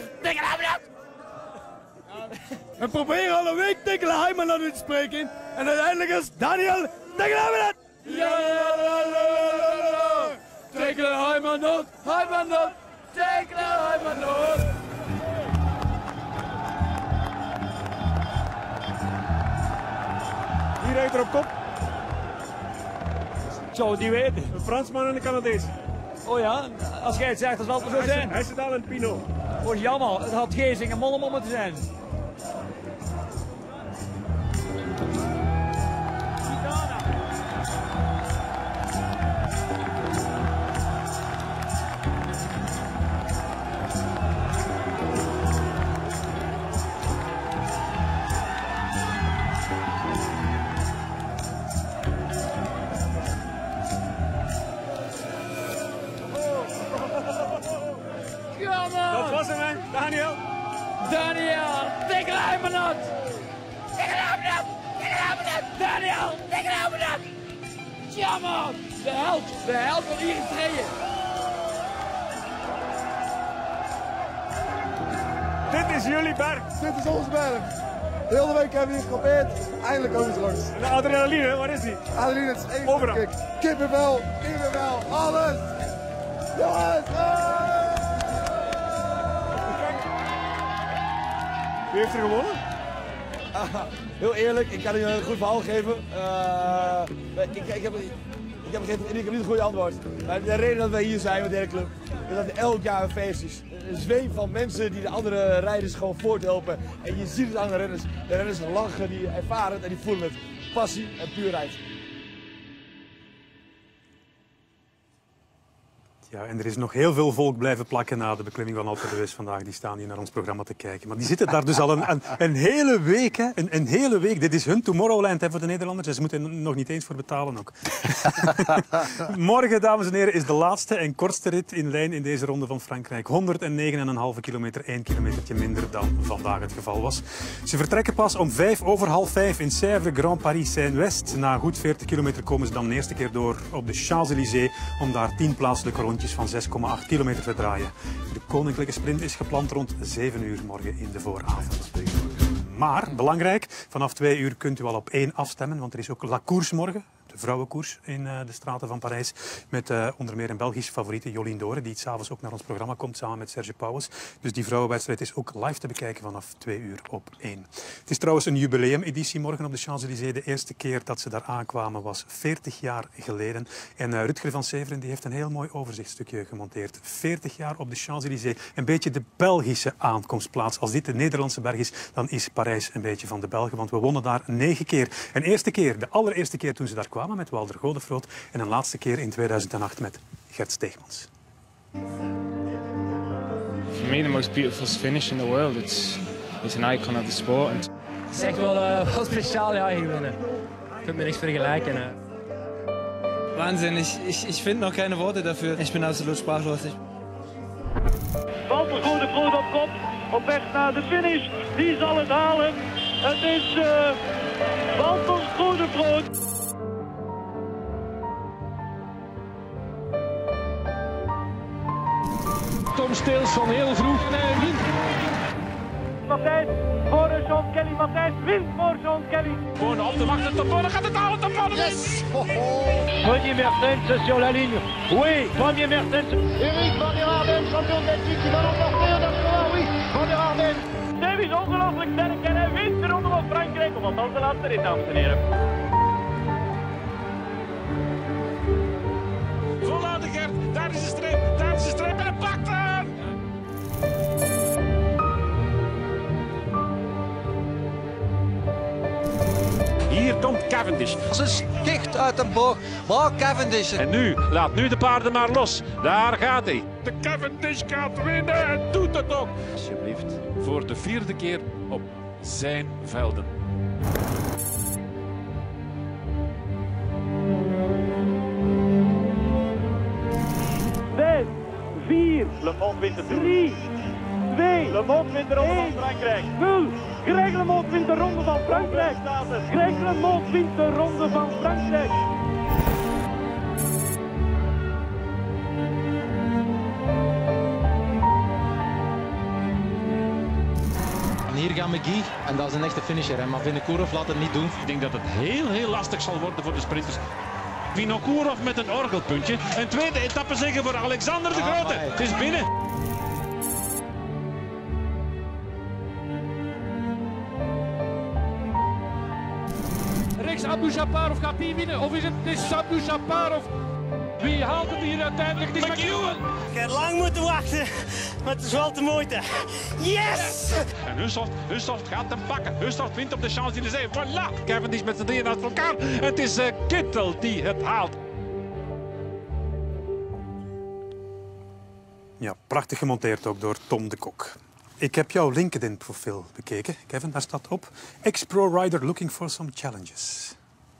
We proberen al een week Tekla Heimanot te spreken. En uiteindelijk is Daniel Tekla Heimanot. Ja, ja, ja, ja, Tekla Heimanot, Heimanot, Tekla Heimanot. Wie rijdt er op kop? Ik zou het niet weten. Een Fransman en een Canadees. Oh ja, als jij het zegt, dat zal het wel zo zijn. Hij zit al in Pino. Oh, jammer. Het had Geesing en Mollema moeten zijn. Dat was hem, hè? Daniel. Daniel, Tekla Heimanot. Tekla Heimanot, Tekla Heimanot. Daniel, Tekla Heimanot. Jammer, de held, de held van Eritreë. Dit is jullie berg. Dit is onze berg. De hele week hebben we hier geprobeerd. Eindelijk komen ze langs. En de adrenaline, waar is die? Adrenaline is één Overal. kick. Kippenvel, kippenvel, alles. Jongens, ah! Wie heeft er gewonnen? Ah, heel eerlijk, ik kan u een goed verhaal geven. Uh, ik, ik, heb, ik, heb geen, ik heb niet een goede antwoord. Maar de reden dat wij hier zijn met de hele club, is dat er elk jaar een feest is. Een zweem van mensen die de andere rijders gewoon voorthelpen. En je ziet het aan de renners. De renners lachen, die ervaren het en die voelen het. Passie en puurheid. Ja, en er is nog heel veel volk blijven plakken na de beklimming van Alpe d'Huez vandaag. Die staan hier naar ons programma te kijken. Maar die zitten daar dus al een, een, een hele week. Hè. Een, een hele week. Dit is hun Tomorrowland hè, voor de Nederlanders. En ze moeten er nog niet eens voor betalen ook. Morgen, dames en heren, is de laatste en kortste rit in lijn in deze ronde van Frankrijk. honderdnegen komma vijf kilometer, één kilometertje minder dan vandaag het geval was. Ze vertrekken pas om vijf over half vijf in Sèvres, Grand Paris, Seine-West. Na goed veertig kilometer komen ze dan de eerste keer door op de Champs-Élysées om daar tien plaatselijke rondjes van zes komma acht kilometer te draaien. De koninklijke sprint is gepland rond zeven uur morgen in de vooravond. Maar, belangrijk, vanaf twee uur kunt u al op één afstemmen, want er is ook La Course morgen. De vrouwenkoers in uh, de straten van Parijs. Met uh, onder meer een Belgische favoriete, Jolien Dore, die s'avonds ook naar ons programma komt samen met Serge Pauwels. Dus die vrouwenwedstrijd is ook live te bekijken vanaf twee uur op één. Het is trouwens een jubileumeditie morgen op de Champs-Élysées. De eerste keer dat ze daar aankwamen was veertig jaar geleden. En uh, Rutger van Severen die heeft een heel mooi overzichtstukje gemonteerd. veertig jaar op de Champs-Élysées. Een beetje de Belgische aankomstplaats. Als dit de Nederlandse berg is, dan is Parijs een beetje van de Belgen. Want we wonnen daar negen keer. Een eerste keer, de allereerste keer toen ze daar kwamen met Walter Godefroot en een laatste keer in tweeduizend acht met Gert Steegmans. For me, the most beautiful finish in the world. It's it's an icon of the sport. And... Het is echt wel, uh, wel speciaal, ja, hier winnen. Ik kan mir nichts vergleichen. Uh. Wahnsinn, ich, ich, ich finde noch keine Worte dafür. Ich bin absolut sprachlos. Walter Godefroot op kop, op weg naar de finish. Die zal het halen. Het is uh, Walter Godefroot. Tom Steels van heel vroeg. Nog tijd voor de Sean Kelly. Matthijs wint voor Sean Kelly. Gewoon op de macht de top. Dan gaat het halen top. Yes! Premier Mertens sur la ligne. Oui, premier Mertens. Eric van der Arden, champion Belgique, die va l'emporter. D'accord, oui, van der Arden. Steve is ongelooflijk sterk en hij wint de ronde van Frankrijk. Of althans de laatste rit, dames en heren. Volhouden Gert, daar is de streep, daar is de streep en hij pakt hem! Hier komt Cavendish. Ze sticht uit de boog, maar Cavendish. En nu, laat nu de paarden maar los. Daar gaat hij. De Cavendish gaat winnen en doet het ook. Alsjeblieft, voor de vierde keer op zijn velden. Vijf, vier, Le Monde wint de drie, twee, Le Monde wint de ronde van Frankrijk. nul, Greg LeMond wint de ronde van Frankrijk. Greg LeMond wint de ronde van Frankrijk. En hier gaat McGee en dat is een echte finisher. Hè. Maar Vinokourov laat het niet doen. Ik denk dat het heel, heel lastig zal worden voor de sprinters. Vinokourov met een orgelpuntje. Een tweede etappe zeggen voor Alexander de Grote. Ah, het is binnen. Rechts Abdushaparov gaat die winnen. Of is het, het is Abdushaparov? Wie haalt het hier uiteindelijk? Het is McEwen. Ik heb lang moeten wachten, maar het is wel de moeite. Yes! En Hushoft, Hushoft gaat hem pakken. Hushoft wint op de Champs-Élysées. Voilà! Cavendish met z'n drieën naast elkaar. En het is uh, Kittel die het haalt. Ja, prachtig gemonteerd ook door Tom de Kok. Ik heb jouw LinkedIn-profiel bekeken, Kevin. Daar staat op: ex-pro-rider looking for some challenges.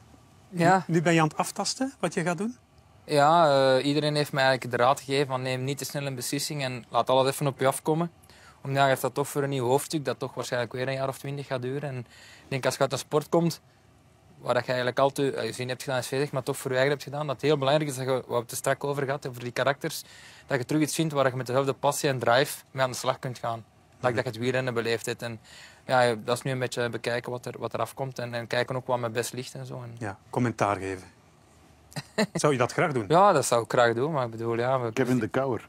Ja. Nu ben je aan het aftasten wat je gaat doen? Ja, uh, iedereen heeft mij eigenlijk de raad gegeven van neem niet te snel een beslissing en laat alles even op je afkomen. Omdat je dat toch voor een nieuw hoofdstuk dat toch waarschijnlijk weer een jaar of twintig gaat duren. En ik denk als je uit een sport komt, waar je eigenlijk altijd uh, je zin hebt gedaan is veertig, maar toch voor je eigen hebt gedaan, dat het heel belangrijk is dat je, wat we het er straks over gehad, over die karakters, dat je terug iets vindt waar je met dezelfde passie en drive mee aan de slag kunt gaan. Dat, dat je het wielrennen beleefd hebt. En ja, dat is nu een beetje bekijken wat er, wat er afkomt en, en kijken ook wat me best ligt en zo. En... Ja, commentaar geven. Zou je dat graag doen? Ja, dat zou ik graag doen, maar ik bedoel, ja... We... Kevin de Kouwer.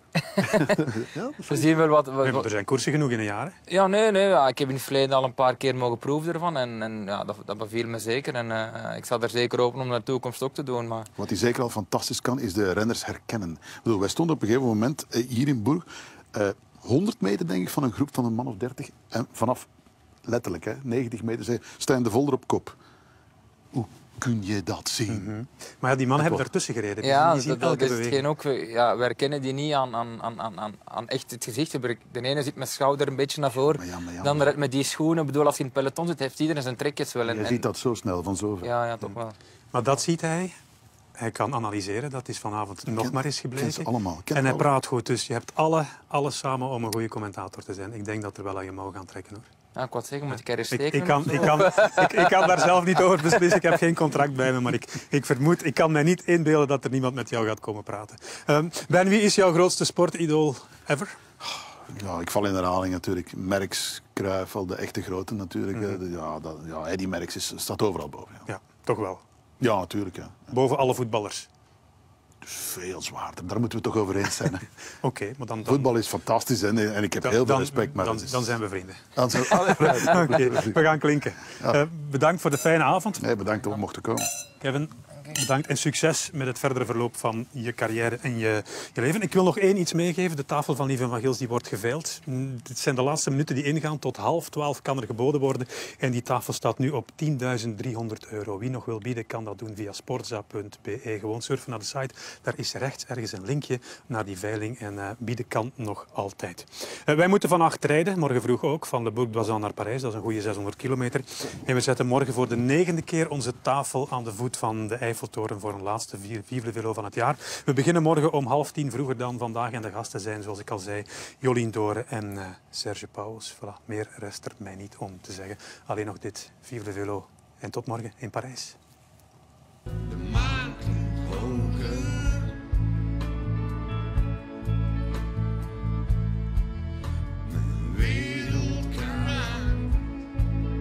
Ja, we zien wel wat... wat, wat... Er zijn koersen genoeg in een jaar, hè? Ja, nee, nee. Ja, ik heb in het verleden al een paar keer mogen proeven ervan en, en ja, dat, dat beviel me zeker. En uh, ik sta er zeker open om naar de toekomst ook te doen. Maar... Wat hij zeker al fantastisch kan, is de renners herkennen. Ik bedoel, wij stonden op een gegeven moment uh, hier in Bourg, uh, honderd meter denk ik van een groep van een man of dertig. En vanaf, letterlijk, hè, negentig meter, staan de Volder op kop. Hoe kun je dat zien? Mm-hmm. Maar ja, die mannen hebben ertussen gereden. Dus ja, die zien dat, dat is beweging. hetgeen ook. Ja, wij herkennen die niet aan, aan, aan, aan, aan echt het gezicht. De ene zit met schouder een beetje naar voren. Ja, ja, dan maar... met die schoenen. Ik bedoel, als hij in het peloton zit, heeft iedereen zijn trekjes wel. En, je ziet dat zo snel, van zover. Ja, ja, toch wel. Maar dat ziet hij. Hij kan analyseren. Dat is vanavond nog ken, maar eens gebleken. Allemaal, en hij allemaal. praat goed. Dus je hebt alle, alles samen om een goede commentator te zijn. Ik denk dat er wel aan je mouw gaan trekken, hoor. Ja, ik wou zeggen, moet ik er eens ik, tekenen? Ik kan, ik, kan, ik, ik kan daar zelf niet over beslissen. Ik heb geen contract bij me. Maar ik, ik vermoed, ik kan mij niet inbeelden dat er niemand met jou gaat komen praten. Um, Ben, wie is jouw grootste sportidool ever? Ja, ik val in herhaling natuurlijk. Merckx, Cruyff, al de echte grote natuurlijk. Mm-hmm. Ja, dat, ja, Eddy Merckx is, staat overal boven. Ja, ja toch wel. Ja, natuurlijk. Ja. Boven alle voetballers. Dus veel zwaarder. Daar moeten we het toch over eens zijn. Oké, okay, maar dan, dan... Voetbal is fantastisch hè? En ik heb dan, heel veel dan, respect. Maar dan, is... dan zijn we vrienden. Dan zijn... okay, we gaan klinken. Ja. Uh, bedankt voor de fijne avond. Nee, bedankt dat we mochten komen. Kevin, bedankt en succes met het verdere verloop van je carrière en je, je leven. Ik wil nog één iets meegeven. De tafel van Lieven van Gils die wordt geveild. Dit zijn de laatste minuten die ingaan. Tot half twaalf kan er geboden worden. En die tafel staat nu op tienduizend driehonderd euro. Wie nog wil bieden, kan dat doen via sportza punt be. Gewoon surfen naar de site. Daar is rechts ergens een linkje naar die veiling. En uh, bieden kan nog altijd. Uh, wij moeten vannacht rijden. Morgen vroeg ook. Van de Bourg d'Oisans naar Parijs. Dat is een goede zeshonderd kilometer. En we zetten morgen voor de negende keer onze tafel aan de voet van de Eiffeltoren voor een laatste Vive le Velo van het jaar. We beginnen morgen om half tien, vroeger dan vandaag. En de gasten zijn, zoals ik al zei, Jolien Doren en uh, Serge Pauwels. Voilà, meer rest er mij niet om te zeggen. Alleen nog dit, Vive le Velo. En tot morgen in Parijs. De maan hoger. Mijn wereld kan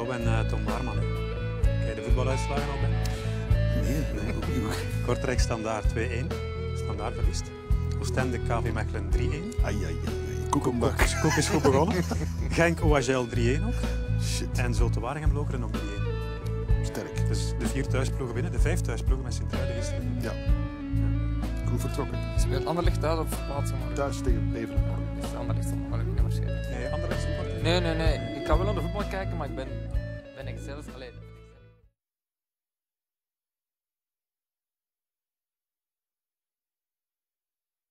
en uh, Tom Baarman. Hè. Kijk je de voetbaluitslagen al bij? Nee, nee, opnieuw. Kortrijk Standaard twee-één. Standaard verliest. Oostende K V Mechelen drie-één. Ai, ai, ai. Koekenbak. Koek is goed begonnen. Genk O H L drie-één ook. Shit. En Zulte Waregem Lokeren ook drie-één. Sterk. Dus de vier thuisploegen winnen, de vijf thuisploegen met Sint-Truiden gisteren. Ja. Goed vertrokken. Speelt Anderlecht thuis of verplaatsen? Thuis tegen Beveren. Is Anderlecht dan nog wel een waarschijnlijk? Nee, Anderlecht is een Nee, nee, nee. Ik kan wel naar de voetbal kijken, maar ik ben, ben ik zelfs... Allee,